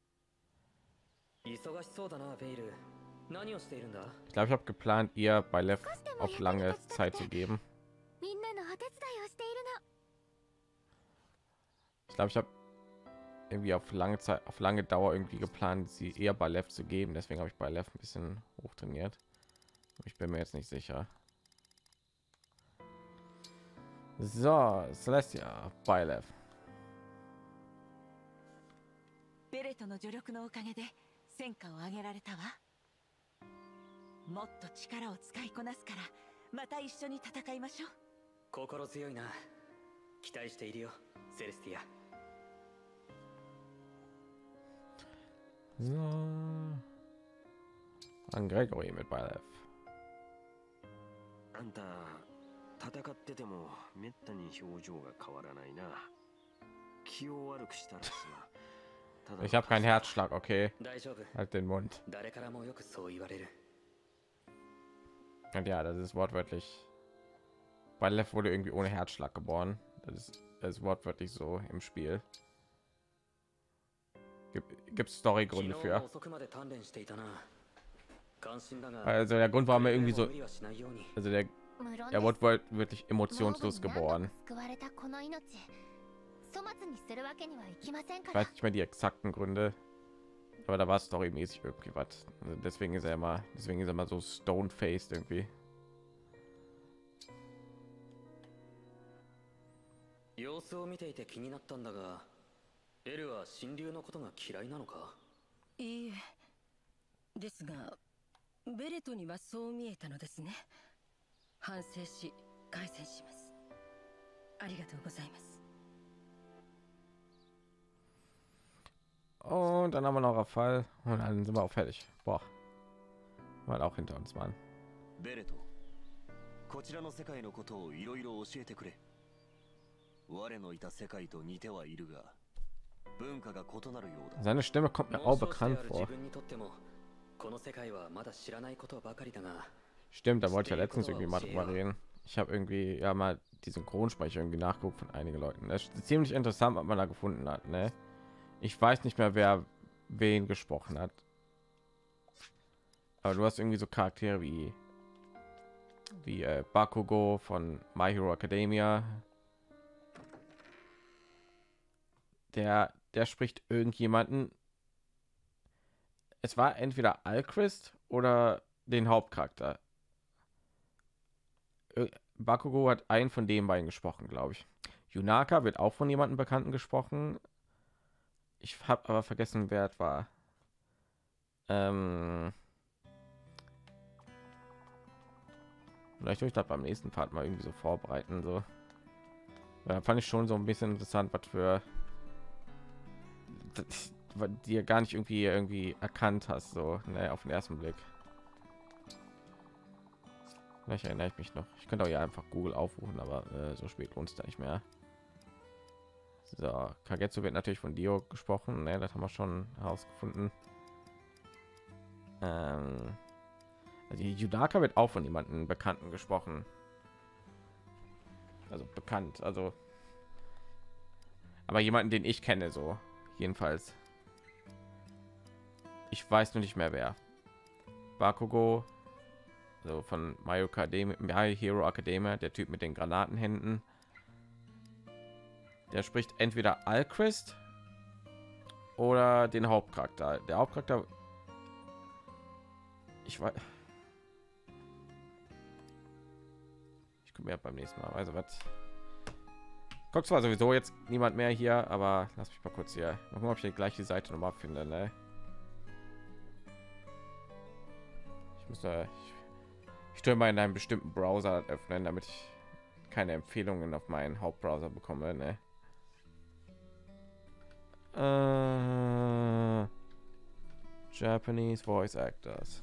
Ich glaube, ich habe geplant, ihr bei Lev auf lange Zeit zu geben. Ich glaube, ich habe irgendwie auf lange Zeit, auf lange Dauer irgendwie geplant, sie eher bei Left zu geben. Deswegen habe ich bei Left ein bisschen hochtrainiert. Ich bin mir jetzt nicht sicher. So, Celestia bei Left. ベレトの助力のおかげで戦果を上げられたわ。もっと力を使いこなすからまた一緒に戦いましょう。 心強いな。期待しているよ、セレスティア。 So. An Gregory mit Bylef. あんた戦っててもめったに表情が変わらないな。気を悪くしたらさ。 Ich habe keinen Herzschlag, okay. 大丈夫。 Halt den Mund. 誰からもよくそう言われる。 Und ja, das ist wortwörtlich. Bylef wurde irgendwie ohne Herzschlag geboren. Das ist, das ist wortwörtlich so im Spiel. Gibt es Storygründe für? Also der Grund war mir irgendwie so, also der, er wurde wirklich emotionslos geboren. Ich weiß nicht mehr die exakten Gründe, aber da war storymäßig irgendwie was. Also deswegen ist er immer, deswegen ist er immer so stone-faced irgendwie. 様子を見ていて気になったんだが、エルは神竜のことが嫌いなのか？ いいえ。ですが、ベレトにはそう見えたのですね。反省し、改善します。ありがとうございます。 Und dann haben wir noch einen Fall und dann sind wir auch fertig. Boah, mal auch hinter uns, Mann. ベレト、こちらの世界のことをいろいろ教えてくれ。我のいた世界と似てはいるが、文化が異なるようだ。 Seine Stimme kommt mir auch bekannt vor. この世界はまだ知らないことばかりだが。 Stimmt, da wollte ich ja letztens irgendwie mal drüber reden. Ich habe irgendwie ja mal die Synchronsprecher irgendwie nachgeguckt von einigen Leuten. Das ist ziemlich interessant, was man da gefunden hat, ne? Ich weiß nicht mehr, wer wen gesprochen hat. Aber du hast irgendwie so Charaktere wie wie äh, Bakugo von My Hero Academia. Der der spricht irgendjemanden. Es war entweder Alchrist oder den Hauptcharakter. Bakugo hat einen von den beiden gesprochen, glaube ich. Yunaka wird auch von jemandem Bekannten gesprochen. Ich habe aber vergessen, wer es war. Ähm Vielleicht durch das beim nächsten Part mal irgendwie so vorbereiten. So. Ja, fand ich schon so ein bisschen interessant, was für die ja gar nicht irgendwie irgendwie erkannt hast, so ne, auf den ersten Blick. Vielleicht erinnere ich mich noch. Ich könnte auch ja einfach Google aufrufen, aber äh, so spät lohnt es da nicht mehr. So, Kagetsu wird natürlich von Dio gesprochen, ne, das haben wir schon herausgefunden. Ähm, also die Yudaka wird auch von jemandem Bekannten gesprochen. Also bekannt, also aber jemanden, den ich kenne, so jedenfalls. Ich weiß nur nicht mehr wer. Bakugo, so von My Academia, My Hero Academia, der Typ mit den Granatenhänden. Der spricht entweder Alchrist oder den Hauptcharakter. Der Hauptcharakter, ich weiß, ich komme ja beim nächsten Mal. Also was? Guck zwar sowieso jetzt niemand mehr hier, aber lass mich mal kurz hier. Mal gucken, ob ich hier gleich die Seite noch mal finde. Ne? Ich muss da, ich, ich tue mal in einem bestimmten Browser öffnen, damit ich keine Empfehlungen auf meinen Hauptbrowser bekomme. Ne? Uh, Japanese Voice Actors.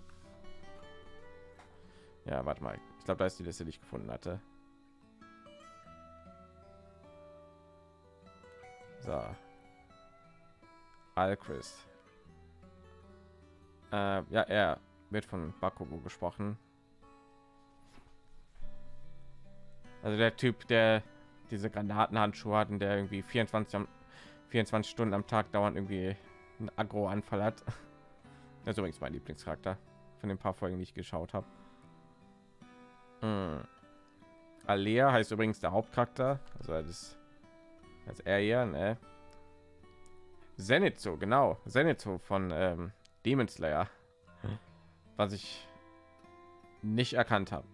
Ja, warte mal. Ich glaube, da ist die Liste, die ich gefunden hatte. So. Alchrist. Äh, ja, er wird von Bakugo gesprochen. Also der Typ, der diese Granatenhandschuhe hat und der irgendwie vierundzwanzig, am, vierundzwanzig Stunden am Tag dauernd irgendwie einen Agro-Anfall hat. Das ist übrigens mein Lieblingscharakter von den paar Folgen, die ich geschaut habe. Hm. Alea heißt übrigens der Hauptcharakter. Also das als er hier, ne? Zenitsu, genau. Zenitsu von ähm, Demon Slayer. Was ich nicht erkannt habe.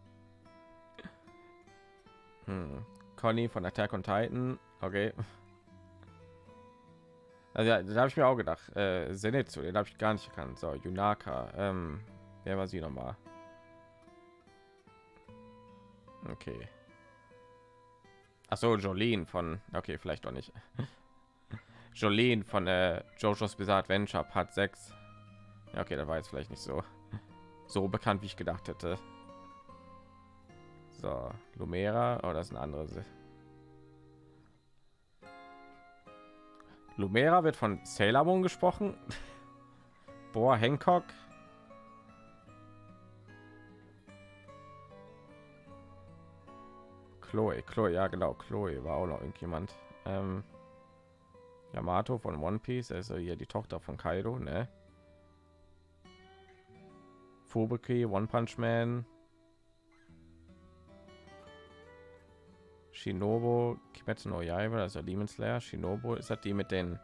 Hm. Conny von Attack on Titan. Okay. Also ja, da habe ich mir auch gedacht. Äh, Zenitsu, den habe ich gar nicht erkannt. So, Yunaka. Ähm, wer war sie noch mal? Okay. Ach so, Jolene von. Okay, vielleicht doch nicht. Jolene von äh, JoJo's Bizarre Adventure Part sechs. Ja, okay, da war jetzt vielleicht nicht so so bekannt, wie ich gedacht hätte. So, Lumera, oh, das ist eine andere. Lumera wird von Sailor Moon gesprochen. Boah, Hancock. Chloe, Chloe, ja genau, Chloe war auch noch irgendjemand. Ähm, Yamato von One Piece, also hier die Tochter von Kaido, ne? Fubuki, One Punch Man. Shinobu, Kimetsu no Yaiba, also Demon Slayer. Shinobu, ist das die mit den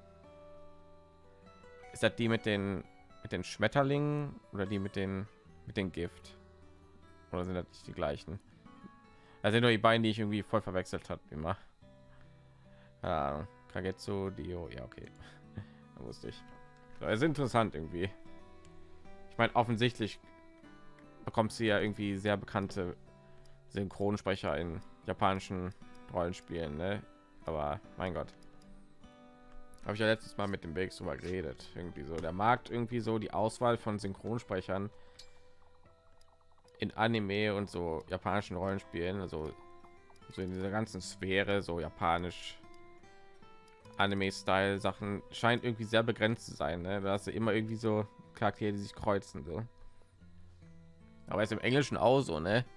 ist das die mit den mit den Schmetterlingen oder die mit den mit den Gift? Oder sind das nicht die gleichen? Also nur die beiden, die ich irgendwie voll verwechselt hat, immer. Ja, Kagetsu, Dio, ja okay, da wusste ich. So, ist interessant irgendwie. Ich meine, offensichtlich bekommt sie ja irgendwie sehr bekannte Synchronsprecher in japanischen Rollenspielen, ne? Aber mein Gott, habe ich ja letztes Mal mit dem Bex drüber geredet. Irgendwie so der Markt, irgendwie so die Auswahl von Synchronsprechern in Anime und so japanischen Rollenspielen, also so in dieser ganzen Sphäre, so japanisch Anime-Style Sachen, scheint irgendwie sehr begrenzt zu sein, ne? Da hast du immer irgendwie so Charaktere, die sich kreuzen, so. Aber ist im Englischen auch so, ne?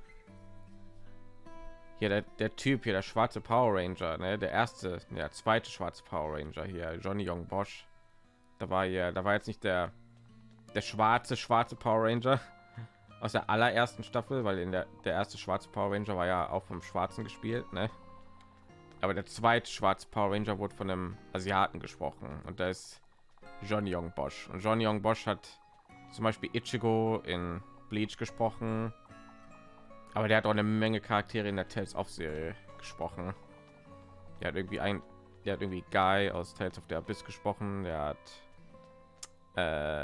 Hier der, der Typ hier, der schwarze Power Ranger, ne? Der erste, der zweite schwarze Power Ranger hier, Johnny Young Bosch. Da war ja, da war jetzt nicht der der schwarze schwarze Power Ranger aus der allerersten Staffel, weil in der der erste schwarze Power Ranger war ja auch vom Schwarzen gespielt, ne? Aber der zweite schwarze Power Ranger wurde von einem Asiaten gesprochen und da ist Johnny Young Bosch. Und Johnny Young Bosch hat zum Beispiel Ichigo in Bleach gesprochen, aber der hat auch eine Menge Charaktere in der Tales of Serie gesprochen. Der hat irgendwie ein, der hat irgendwie Guy aus Tales of the Abyss gesprochen. Der hat äh,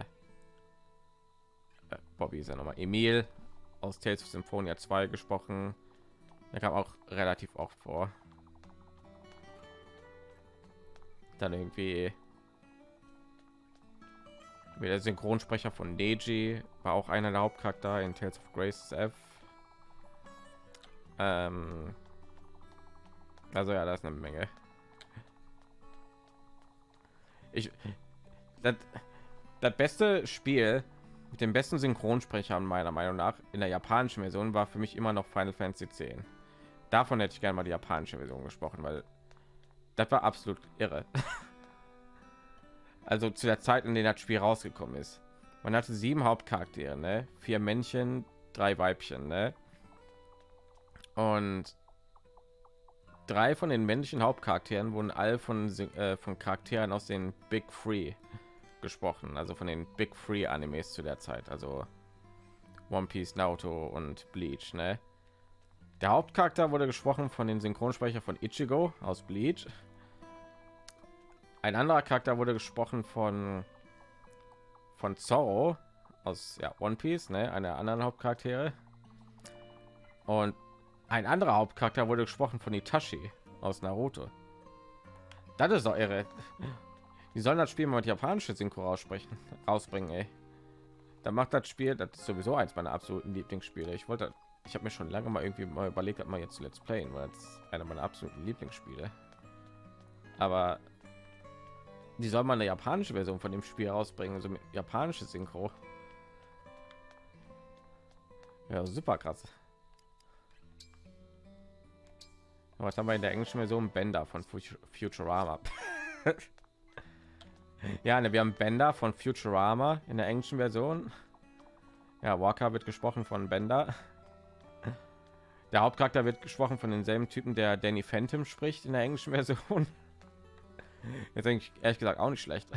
Bobby ist ja noch mal Emil aus Tales of Symphonia zwei gesprochen. Der kam auch relativ oft vor. Dann irgendwie der Synchronsprecher von Neji war auch einer der Hauptcharakter in Tales of Grace F. Ähm also ja, das ist eine Menge. Ich das, das beste Spiel mit dem besten Synchronsprecher meiner Meinung nach in der japanischen Version war für mich immer noch Final Fantasy zehn. Davon hätte ich gerne mal die japanische Version gesprochen, weil das war absolut irre. Also zu der Zeit, in der das Spiel rausgekommen ist. Man hatte sieben Hauptcharaktere, ne? Vier Männchen, drei Weibchen, ne? Und drei von den männlichen Hauptcharakteren wurden alle von äh, von Charakteren aus den Big Three gesprochen, also von den Big Three Animes zu der Zeit, also One Piece, Naruto und Bleach, ne? Der Hauptcharakter wurde gesprochen von den Synchronsprecher von Ichigo aus Bleach. Ein anderer Charakter wurde gesprochen von von Zoro aus ja, One Piece, ne, einer anderen Hauptcharaktere. Und ein anderer Hauptcharakter wurde gesprochen von Itachi aus Naruto. Das ist doch irre. Die sollen das Spiel mal mit japanische Synchro aussprechen, rausbringen, ey. Da macht das Spiel, das ist sowieso eins meiner absoluten Lieblingsspiele. Ich wollte, ich habe mir schon lange mal irgendwie mal überlegt, ob man jetzt Let's Playen, weil das einer meiner absoluten Lieblingsspiele. Aber die soll man eine japanische Version von dem Spiel rausbringen, also mit japanische Synchro. Ja, super krass. Was haben wir in der englischen Version? Bender von Futurama. Ja, ne, wir haben Bender von Futurama in der englischen Version. Ja, Walker wird gesprochen von Bender. Der Hauptcharakter wird gesprochen von denselben Typen, der Danny Phantom spricht in der englischen Version. Jetzt denke ich ehrlich gesagt auch nicht schlecht.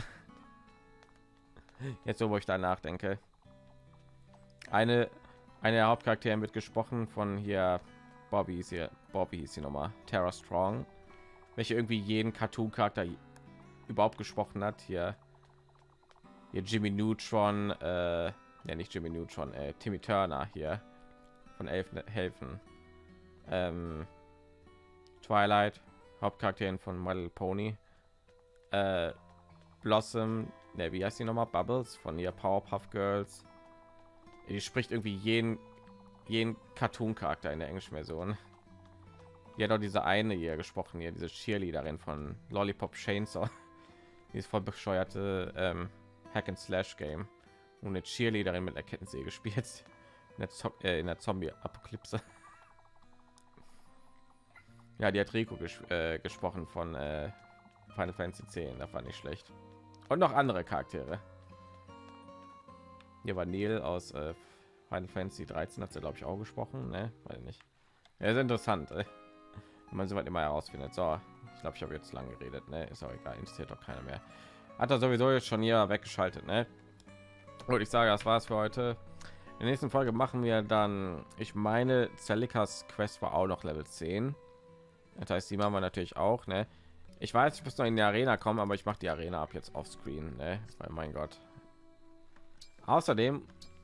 Jetzt so, wo ich da nachdenke. Eine, eine der Hauptcharaktere wird gesprochen von hier Bobby ist hier, Bobby ist hier nochmal Tara Strong, welche irgendwie jeden Cartoon-Charakter überhaupt gesprochen hat. Hier, hier Jimmy Neutron, äh, ja nicht Jimmy Neutron, äh, Timmy Turner hier von Helfen, ähm, Twilight, Hauptcharakterin von My Little Pony, äh, Blossom, ne, wie heißt die nochmal? Bubbles von ihr Powerpuff Girls. Die spricht irgendwie jeden jeden Cartoon-Charakter in der englischen Version. Die hat auch diese eine hier gesprochen, hier diese Cheerleaderin von Lollipop Chainsaw. Die ist voll bescheuerte ähm, Hack and Slash Game und eine Cheerleaderin mit der Kettensäge gespielt in der, Zo äh, in der Zombie-Apokalypse. Ja, die hat Rico ges äh, gesprochen von äh, Final Fantasy zehn, da fand ich schlecht. Und noch andere Charaktere. Hier war Neil aus äh, Final Fantasy dreizehn, hat sie glaube ich auch gesprochen, ne? Weil nicht. Ja, ist interessant, ey. Wenn man so weit immer herausfindet. So, ich glaube, ich habe jetzt lang geredet, ne? Ist auch egal, interessiert doch keiner mehr. Hat er sowieso jetzt schon hier weggeschaltet, ne? Und ich sage, das war's für heute. In der nächsten Folge machen wir dann, ich meine, Celica's Quest war auch noch Level zehn. Das heißt, die machen wir natürlich auch, ne? Ich weiß, ich muss noch in die Arena kommen, aber ich mache die Arena ab jetzt auf Screen, ne? Weil mein Gott. Außerdem,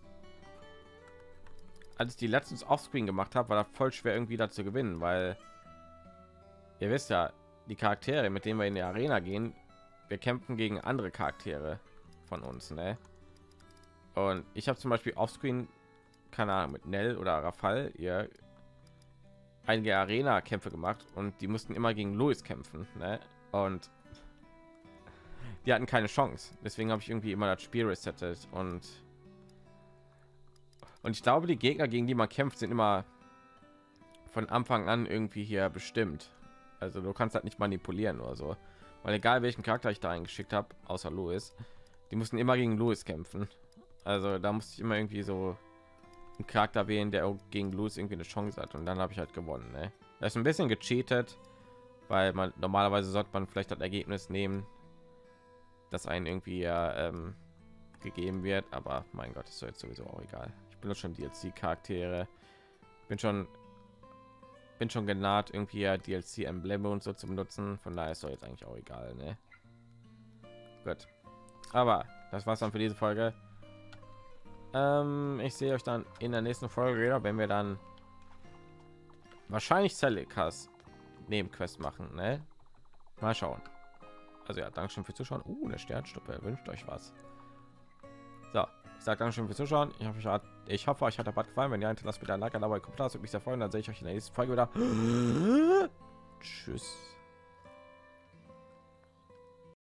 als ich die letztens Offscreen gemacht habe, war das voll schwer irgendwie da zu gewinnen, weil ihr wisst ja, die Charaktere, mit denen wir in die Arena gehen, wir kämpfen gegen andere Charaktere von uns, ne? Und ich habe zum Beispiel Offscreen, keine Ahnung, mit Nell oder Rafal ihr einige Arena-Kämpfe gemacht und die mussten immer gegen Louis kämpfen, ne? Und die hatten keine Chance. Deswegen habe ich irgendwie immer das Spiel resettet und und ich glaube, die Gegner, gegen die man kämpft, sind immer von Anfang an irgendwie hier bestimmt. Also du kannst halt nicht manipulieren oder so, weil egal welchen Charakter ich da eingeschickt habe, außer Louis, die mussten immer gegen Louis kämpfen. Also da musste ich immer irgendwie so einen Charakter wählen, der auch gegen Louis irgendwie eine Chance hat, und dann habe ich halt gewonnen, ne? Das ist ein bisschen gecheatet, weil man normalerweise sollte man vielleicht das Ergebnis nehmen, das einen irgendwie ja, ähm, gegeben wird, aber mein Gott, ist jetzt sowieso auch egal. Ich benutze schon D L C-Charaktere, bin schon bin schon genaht, irgendwie ja D L C-Embleme und so zu benutzen, von daher ist doch jetzt eigentlich auch egal, ne? Gut, aber das war's dann für diese Folge. Ähm, ich sehe euch dann in der nächsten Folge wieder, wenn wir dann wahrscheinlich Celica's Nebenquest machen, ne? Mal schauen. Also ja, danke schön fürs Zuschauen. Uh, eine Sternstuppe, wünscht euch was. So, ich sage danke schön fürs Zuschauen. Ich hoffe, ich, hat, ich hoffe, euch hat der Bad gefallen. Wenn ja, hinterlasst bitte ein Like, aber Kommentar, würde mich sehr freuen. Dann sehe ich euch in der nächsten Folge wieder. Tschüss.